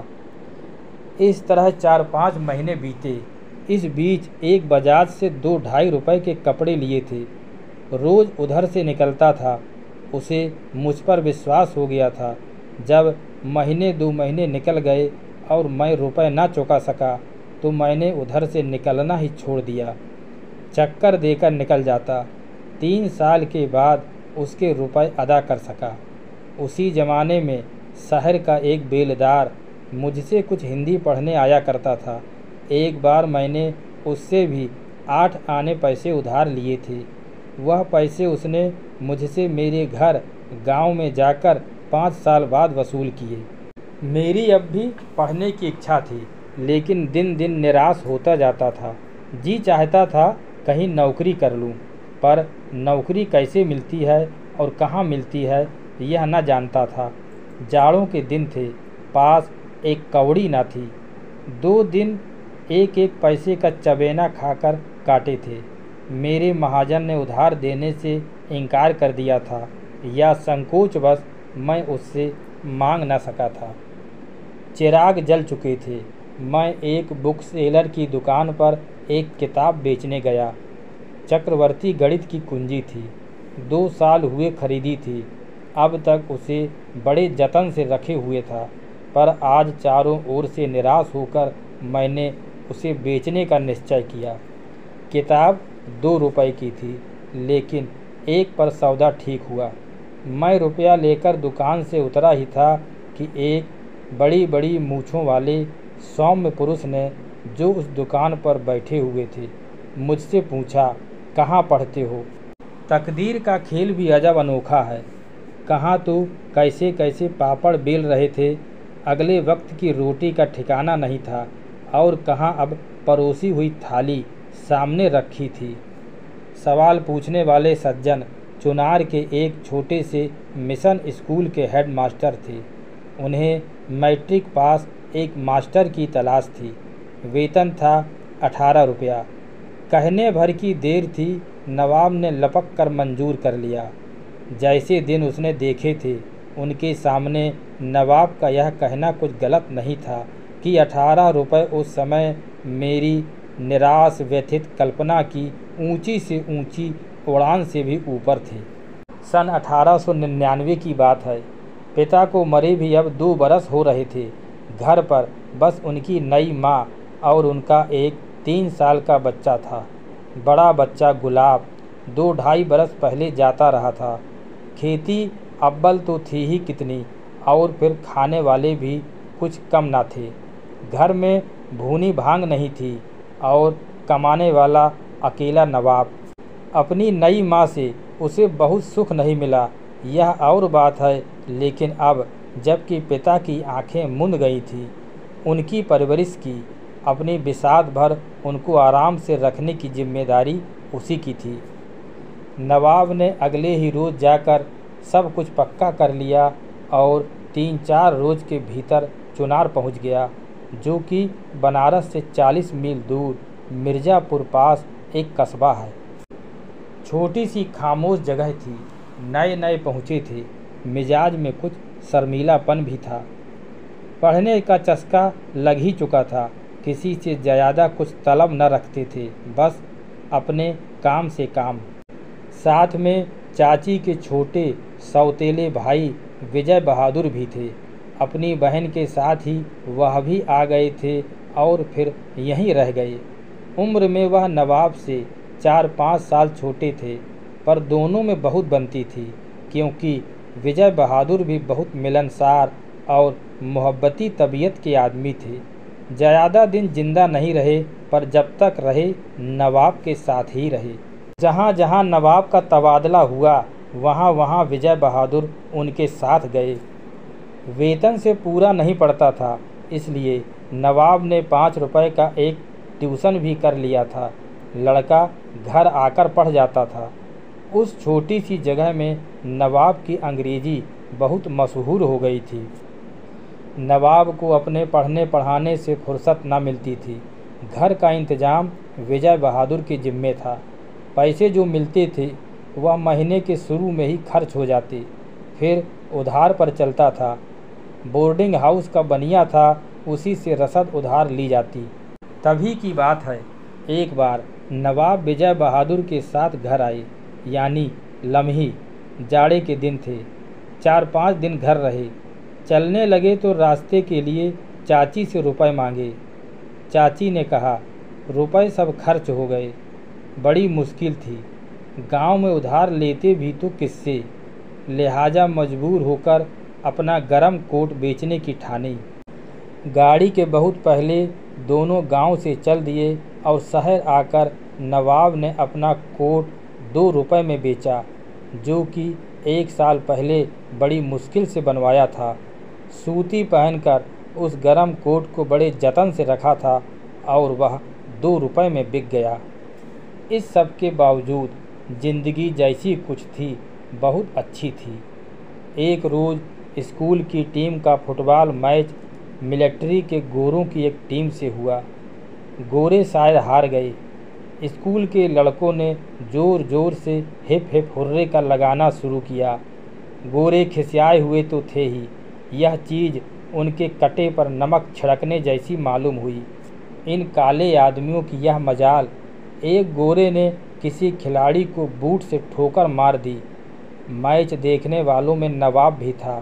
इस तरह 4-5 महीने बीते। इस बीच एक बजाज से 2-2.5 रुपये के कपड़े लिए थे। रोज़ उधर से निकलता था। उसे मुझ पर विश्वास हो गया था। जब महीने 2 महीने निकल गए और मैं रुपए ना चुका सका तो मैंने उधर से निकलना ही छोड़ दिया। चक्कर देकर निकल जाता। 3 साल के बाद उसके रुपए अदा कर सका। उसी ज़माने में शहर का एक बेलदार मुझसे कुछ हिंदी पढ़ने आया करता था। एक बार मैंने उससे भी 8 आने पैसे उधार लिए थे। वह पैसे उसने मुझसे मेरे घर गांव में जाकर 5 साल बाद वसूल किए। मेरी अब भी पढ़ने की इच्छा थी, लेकिन दिन दिन निराश होता जाता था। जी चाहता था कहीं नौकरी कर लूं, पर नौकरी कैसे मिलती है और कहाँ मिलती है यह न जानता था। जाड़ों के दिन थे, पास एक कौड़ी न थी। 2 दिन एक एक पैसे का चबेना खाकर काटे थे। मेरे महाजन ने उधार देने से इनकार कर दिया था या संकोचवश मैं उससे मांग न सका था। चिराग जल चुके थे। मैं एक बुक सेलर की दुकान पर एक किताब बेचने गया। चक्रवर्ती गणित की कुंजी थी। 2 साल हुए खरीदी थी। अब तक उसे बड़े जतन से रखे हुए था, पर आज चारों ओर से निराश होकर मैंने उसे बेचने का निश्चय किया। किताब 2 रुपए की थी, लेकिन एक पर सौदा ठीक हुआ। मैं रुपया लेकर दुकान से उतरा ही था कि एक बड़ी बड़ी मूँछों वाले सौम्य पुरुष ने, जो उस दुकान पर बैठे हुए थे, मुझसे पूछा, कहाँ पढ़ते हो? तकदीर का खेल भी अजब अनोखा है। कहाँ तो कैसे कैसे पापड़ बेल रहे थे, अगले वक्त की रोटी का ठिकाना नहीं था, और कहाँ अब परोसी हुई थाली सामने रखी थी। सवाल पूछने वाले सज्जन चुनार के एक छोटे से मिशन स्कूल के हेड मास्टर थे। उन्हें मैट्रिक पास एक मास्टर की तलाश थी। वेतन था 18 रुपया। कहने भर की देर थी, नवाब ने लपक कर मंजूर कर लिया। जैसे दिन उसने देखे थे, उनके सामने नवाब का यह कहना कुछ गलत नहीं था कि 18 रुपये उस समय मेरी निराश व्यथित कल्पना की ऊंची से ऊंची उड़ान से भी ऊपर थे। सन 1899 की बात है। पिता को मरे भी अब 2 बरस हो रहे थे। घर पर बस उनकी नई माँ और उनका एक 3 साल का बच्चा था। बड़ा बच्चा गुलाब 2-2.5 बरस पहले जाता रहा था। खेती अव्वल तो थी ही कितनी, और फिर खाने वाले भी कुछ कम ना थे। घर में भूनी भांग नहीं थी और कमाने वाला अकेला नवाब। अपनी नई माँ से उसे बहुत सुख नहीं मिला, यह और बात है, लेकिन अब जबकि पिता की आंखें मुंद गई थी, उनकी परवरिश की, अपनी बिसात भर उनको आराम से रखने की जिम्मेदारी उसी की थी। नवाब ने अगले ही रोज़ जाकर सब कुछ पक्का कर लिया और 3-4 रोज़ के भीतर चुनार पहुंच गया, जो कि बनारस से 40 मील दूर मिर्ज़ापुर पास एक कस्बा है। छोटी सी खामोश जगह थी। नए नए पहुँचे थे। मिजाज में कुछ शर्मीलापन भी था। पढ़ने का चस्का लग ही चुका था। किसी से ज़्यादा कुछ तलब न रखते थे, बस अपने काम से काम। साथ में चाची के छोटे सौतेले भाई विजय बहादुर भी थे। अपनी बहन के साथ ही वह भी आ गए थे और फिर यहीं रह गए। उम्र में वह नवाब से 4-5 साल छोटे थे, पर दोनों में बहुत बनती थी, क्योंकि विजय बहादुर भी बहुत मिलनसार और मोहब्बती तबीयत के आदमी थे। ज़्यादा दिन जिंदा नहीं रहे, पर जब तक रहे नवाब के साथ ही रहे। जहाँ जहाँ नवाब का तबादला हुआ, वहाँ वहाँ विजय बहादुर उनके साथ गए। वेतन से पूरा नहीं पड़ता था, इसलिए नवाब ने 5 रुपए का एक ट्यूशन भी कर लिया था। लड़का घर आकर पढ़ जाता था। उस छोटी सी जगह में नवाब की अंग्रेज़ी बहुत मशहूर हो गई थी। नवाब को अपने पढ़ने पढ़ाने से फुर्सत न मिलती थी। घर का इंतजाम विजय बहादुर के जिम्मे था। पैसे जो मिलते थे वह महीने के शुरू में ही खर्च हो जाते, फिर उधार पर चलता था। बोर्डिंग हाउस का बनिया था, उसी से रसद उधार ली जाती। तभी की बात है, एक बार नवाब विजय बहादुर के साथ घर आए, यानी लम्ही। जाड़े के दिन थे। 4-5 दिन घर रहे। चलने लगे तो रास्ते के लिए चाची से रुपए मांगे। चाची ने कहा, रुपए सब खर्च हो गए। बड़ी मुश्किल थी। गांव में उधार लेते भी तो किससे, लिहाजा मजबूर होकर अपना गरम कोट बेचने की ठानी। गाड़ी के बहुत पहले दोनों गांव से चल दिए और शहर आकर नवाब ने अपना कोट 2 रुपए में बेचा, जो कि 1 साल पहले बड़ी मुश्किल से बनवाया था। सूती पहनकर उस गरम कोट को बड़े जतन से रखा था और वह 2 रुपए में बिक गया। इस सब के बावजूद जिंदगी जैसी कुछ थी, बहुत अच्छी थी। एक रोज़ स्कूल की टीम का फुटबॉल मैच मिलिट्री के गोरों की एक टीम से हुआ। गोरे शायद हार गए। स्कूल के लड़कों ने ज़ोर ज़ोर से हिप हिप हुर्रे का लगाना शुरू किया। गोरे खिसियाए हुए तो थे ही, यह चीज़ उनके कटे पर नमक छिड़कने जैसी मालूम हुई। इन काले आदमियों की यह मजाल, एक गोरे ने किसी खिलाड़ी को बूट से ठोकर मार दी। मैच देखने वालों में नवाब भी था।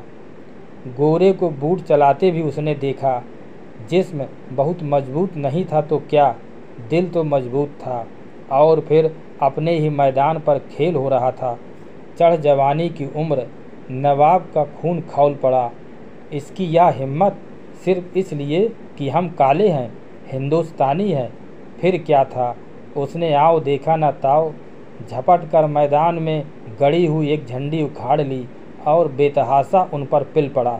गोरे को बूट चलाते भी उसने देखा। जिस्म बहुत मजबूत नहीं था तो क्या, दिल तो मजबूत था। और फिर अपने ही मैदान पर खेल हो रहा था। चढ़ जवानी की उम्र, नवाब का खून खौल पड़ा। इसकी यह हिम्मत सिर्फ इसलिए कि हम काले हैं, हिंदुस्तानी हैं। फिर क्या था, उसने आओ देखा न ताओ, झपट कर मैदान में गड़ी हुई एक झंडी उखाड़ ली और बेतहाशा उन पर पिल पड़ा।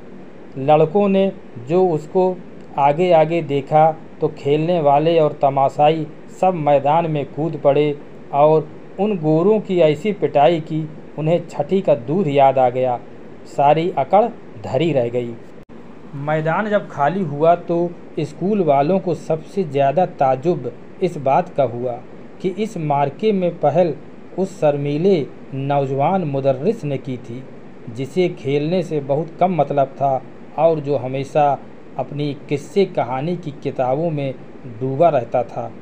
लड़कों ने जो उसको आगे आगे देखा तो खेलने वाले और तमाशाई सब मैदान में कूद पड़े और उन गोरों की ऐसी पिटाई की उन्हें छठी का दूध याद आ गया। सारी अकड़ धरी रह गई। मैदान जब खाली हुआ तो स्कूल वालों को सबसे ज़्यादा ताजुब इस बात का हुआ कि इस मार्के में पहल उस शर्मीले नौजवान मुदर्रिस ने की थी, जिसे खेलने से बहुत कम मतलब था और जो हमेशा अपनी किस्से कहानी की किताबों में डूबा रहता था।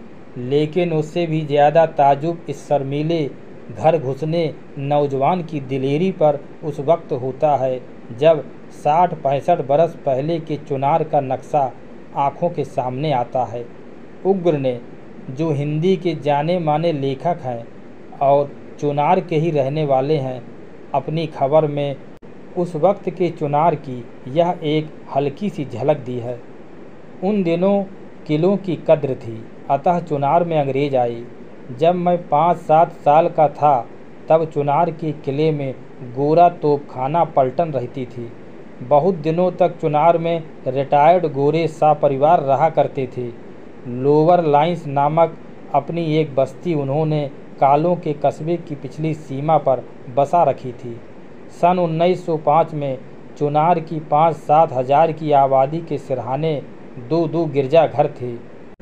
लेकिन उससे भी ज़्यादा ताजुब इस शर्मीले घर घुसने नौजवान की दिलेरी पर उस वक्त होता है जब 60-65 बरस पहले के चुनार का नक्शा आँखों के सामने आता है। उग्र ने, जो हिंदी के जाने माने लेखक हैं और चुनार के ही रहने वाले हैं, अपनी खबर में उस वक्त के चुनार की यह एक हल्की सी झलक दी है। उन दिनों किलों की कद्र थी, अतः चुनार में अंग्रेज आए। जब मैं 5-7 साल का था तब चुनार के किले में गोरा तोपखाना पलटन रहती थी। बहुत दिनों तक चुनार में रिटायर्ड गोरे सपरिवार रहा करते थे। लोअर लाइंस नामक अपनी एक बस्ती उन्होंने कालों के कस्बे की पिछली सीमा पर बसा रखी थी। सन 1905 में चुनार की 5-7 हज़ार की आबादी के सिरहाने 2-2 गिरजाघर थे।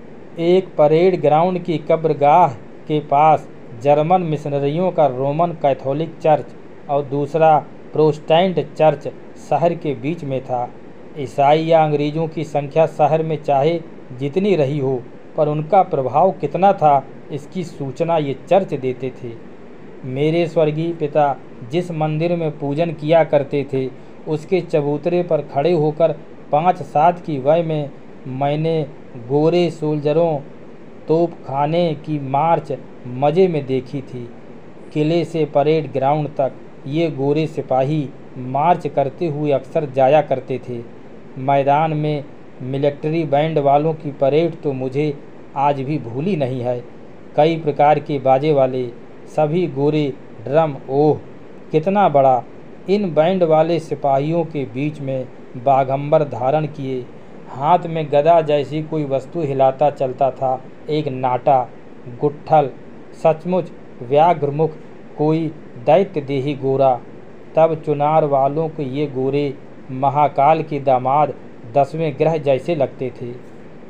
एक परेड ग्राउंड की कब्रगाह के पास जर्मन मिशनरियों का रोमन कैथोलिक चर्च और दूसरा प्रोटेस्टेंट चर्च शहर के बीच में था। ईसाई या अंग्रेज़ों की संख्या शहर में चाहे जितनी रही हो, पर उनका प्रभाव कितना था इसकी सूचना ये चर्च देते थे। मेरे स्वर्गीय पिता जिस मंदिर में पूजन किया करते थे, उसके चबूतरे पर खड़े होकर 5-7 की वय में मैंने गोरे सोल्जरों तोपखाने की मार्च मज़े में देखी थी। किले से परेड ग्राउंड तक ये गोरे सिपाही मार्च करते हुए अक्सर जाया करते थे। मैदान में मिलिट्री बैंड वालों की परेड तो मुझे आज भी भूली नहीं है। कई प्रकार के बाजे वाले, सभी गोरे, ड्रम, ओह कितना बड़ा! इन बैंड वाले सिपाहियों के बीच में बाघंबर धारण किए, हाथ में गदा जैसी कोई वस्तु हिलाता चलता था एक नाटा, गुट्ठल, सचमुच व्याघ्रमुख कोई दैत्यदेही गोरा। तब चुनार वालों को ये गोरे महाकाल के दामाद 10वें ग्रह जैसे लगते थे।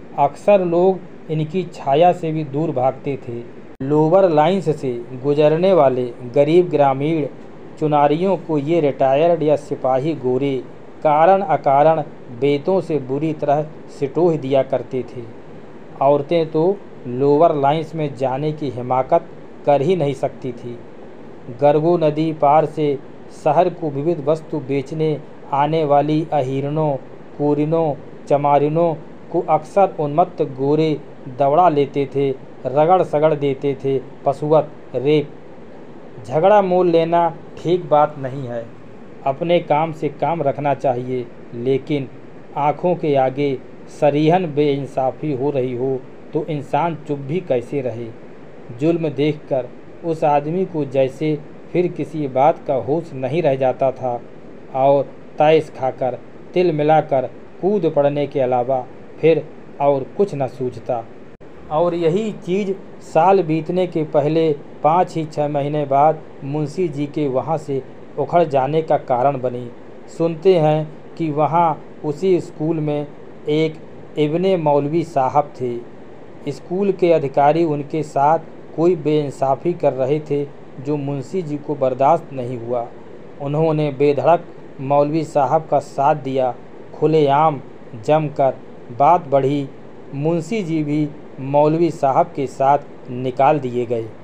अक्सर लोग इनकी छाया से भी दूर भागते थे। लोअर लाइंस से गुजरने वाले गरीब ग्रामीण चुनारियों को ये रिटायर्ड या सिपाही गोरे कारण अकारण बेतों से बुरी तरह सिटोह दिया करते थे। औरतें तो लोअर लाइंस में जाने की हिमाकत कर ही नहीं सकती थी। गरगो नदी पार से शहर को विविध वस्तु बेचने आने वाली अहिरनों, कोरिनों, चमारिनों को अक्सर उन्मत्त गोरे दौड़ा लेते थे, रगड़ सगड़ देते थे, पशुवत रेप। झगड़ा मोल लेना ठीक बात नहीं है, अपने काम से काम रखना चाहिए, लेकिन आँखों के आगे सरीहन बेइंसाफ़ी हो रही हो तो इंसान चुप भी कैसे रहे। जुल्म देखकर उस आदमी को जैसे फिर किसी बात का होश नहीं रह जाता था और तैस खाकर तिल मिलाकर कूद पड़ने के अलावा फिर और कुछ न सूझता। और यही चीज़ साल बीतने के पहले 5 ही 6 महीने बाद मुंशी जी के वहाँ से उखड़ जाने का कारण बनी। सुनते हैं कि वहाँ उसी स्कूल में एक इब्ने मौलवी साहब थे। स्कूल के अधिकारी उनके साथ कोई बेइंसाफ़ी कर रहे थे जो मुंशी जी को बर्दाश्त नहीं हुआ। उन्होंने बेधड़क मौलवी साहब का साथ दिया। खुलेआम जमकर बात बढ़ी। मुंशी जी भी मौलवी साहब के साथ निकाल दिए गए।